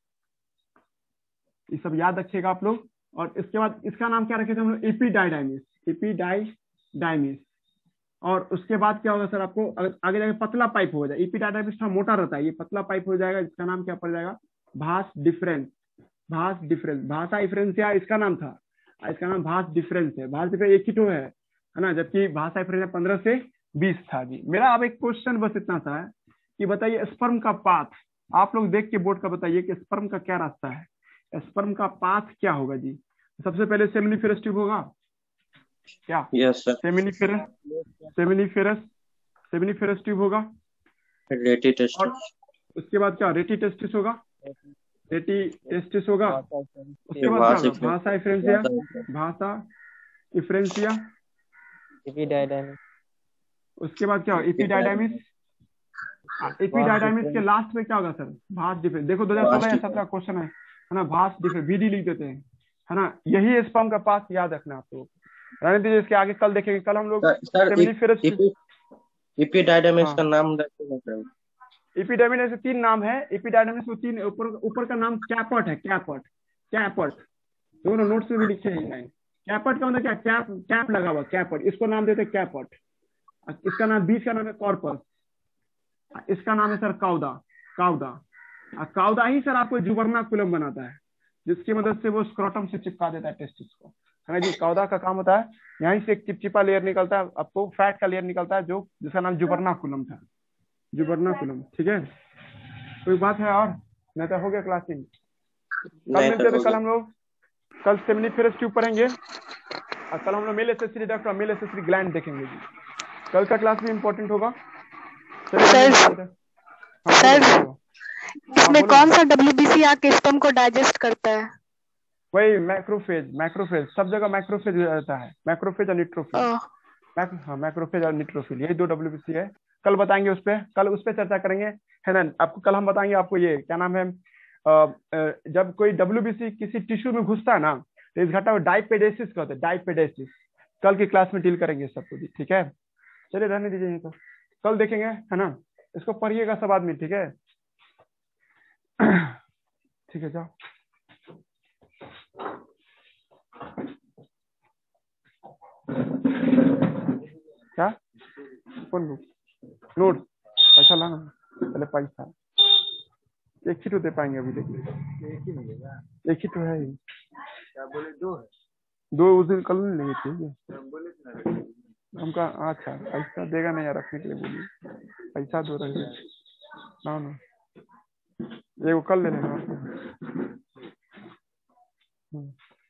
ये सब याद रखिएगा आप लोग। और इसके बाद इसका नाम क्या रखे थे हम लोग? एपिडाइडाइमिस, एपिडाइडाइमिस। और उसके बाद क्या होगा सर? आपको आगे जाके पतला पाइप हो जाएगा। एपिडाइडाइमिस थोड़ा मोटा रहता है, ये पतला पाइप हो जाएगा, इसका नाम क्या पड़ जाएगा? भास डिफरेंस, भास डिफरेंस। भाषा इफ्रेंसिया इसका नाम था, इसका नाम भास डिफरेंस है। भास डिफरेंस एक ही तो है, है ना, जबकि भाषा इफ्रेंसिया पंद्रह से बीस था जी। मेरा अब एक क्वेश्चन बस इतना सा है कि बताइए स्पर्म का पाथ, आप लोग देख के बोर्ड का बताइए कि स्पर्म का क्या रास्ता है? स्पर्म का पाथ क्या होगा जी? सबसे पहले सेमिनिफेरस ट्यूब होगा क्या? Yes sir. Seminiferous, seminiferous, seminiferous tube होगा। रेटिटेस्टिस। उसके बाद क्या? रेटिटेस्टिस होगा, रेटिटेस्टिस होगा। उसके बाद क्या होगा? भाषा इफ्रेंसिया, भाषा इफ्रेंसिया। एपिडाइडाइमिस। उसके बाद क्या होगा? एपिडाइडाइमिस। एपिडाइडाइमिस के लास्ट में क्या होगा सर? भास डिफरेंस। देखो दो हज़ार सोलह या सत्रह क्वेश्चन है, है ना, भास डिफरेंस, बीडी लिख देते हैं, है ना। यही स्पर्म का पाथ याद रखना आप लोग। रहने दीजिए, इसके आगे कल देखेंगे। कल हम लोग सेमिनिफेरस, एपिडाइडाइमिस का नाम रखिएगा। एपिडाइडाइमिस के तीन नाम है। एपिडाइडाइमिस में तीन, ऊपर ऊपर का नाम कैपट है, कैपट, कैपट। दोनों नोट्स में भी लिखे हैं लाइन। कैपट का मतलब क्या? कैप, कैप लगा हुआ, कैपट, इसको नाम देते हैं कैपट। इसका नाम, बीच का नाम है कॉर्पस, इसका नाम है सर काउदा, काउदा। काउदा ही सर आपको जुबर्नाकुलम बनाता है, जिसकी मदद से वो स्क्रोटम से चिपका देता है टेस्टिस को, है ना जी। काउदा का काम होता है, यहीं से एक चिपचिपा लेयर निकलता है, आपको फैट का लेयर निकलता है, जो जिसका नाम जुबर्नाकुलम था, जुबर्नाकुलम। ठीक है, कोई बात है और? नहीं तो हो गया क्लासिंग। कल मिलते हैं, कल हम लोग कल सेमिनिफेरस ट्यूब पढ़ेंगे और कल हम लोग मेल एसेसरी डक्ट और मेल एसेसरी ग्लैंड देखेंगे जी। कल का क्लास भी इम्पोर्टेंट होगा। सर, सर इसमें कौन सा डब्ल्यूबीसी आके स्पर्म को डाइजेस्ट करता है? वही मैक्रोफेज, मैक्रोफेज सब जगह मैक्रोफेज रहता है, मैक्रोफेज और न्यूट्रोफिल। हाँ, मैक्रोफेज और न्यूट्रोफिल, यही दो डब्ल्यूबीसी है। कल बताएंगे उस पे, कल उस पे चर्चा करेंगे, है ना। आपको कल हम बताएंगे आपको ये क्या नाम है, जब कोई डब्ल्यूबीसी किसी टिश्यू में घुसता है ना, तो इस घटना को डाइपेडेसिस कहते हैं, डाइपेडेसिस। कल की क्लास में डील करेंगे सबको जी, ठीक है। चलिए रहने दीजिए, तो कल देखेंगे, है ना। इसको पढ़िएगा सब आदमी, ठीक है। ठीक है, जाओ। क्या? कौन बुक? नोट? पैसा लाना, पहले पैसा एक ही तो दे पाएंगे अभी, देखिए एक ही मिलेगा, एक ही तो है ही। क्या बोले? दो है, दो उस दिन कल नहीं लेंगे, ठीक है। बोले हमका, अच्छा पैसा देगा नहीं यार, रखने के लिए बोलिए, पैसा दो रहे ना ना, ये वो कल ले लेना।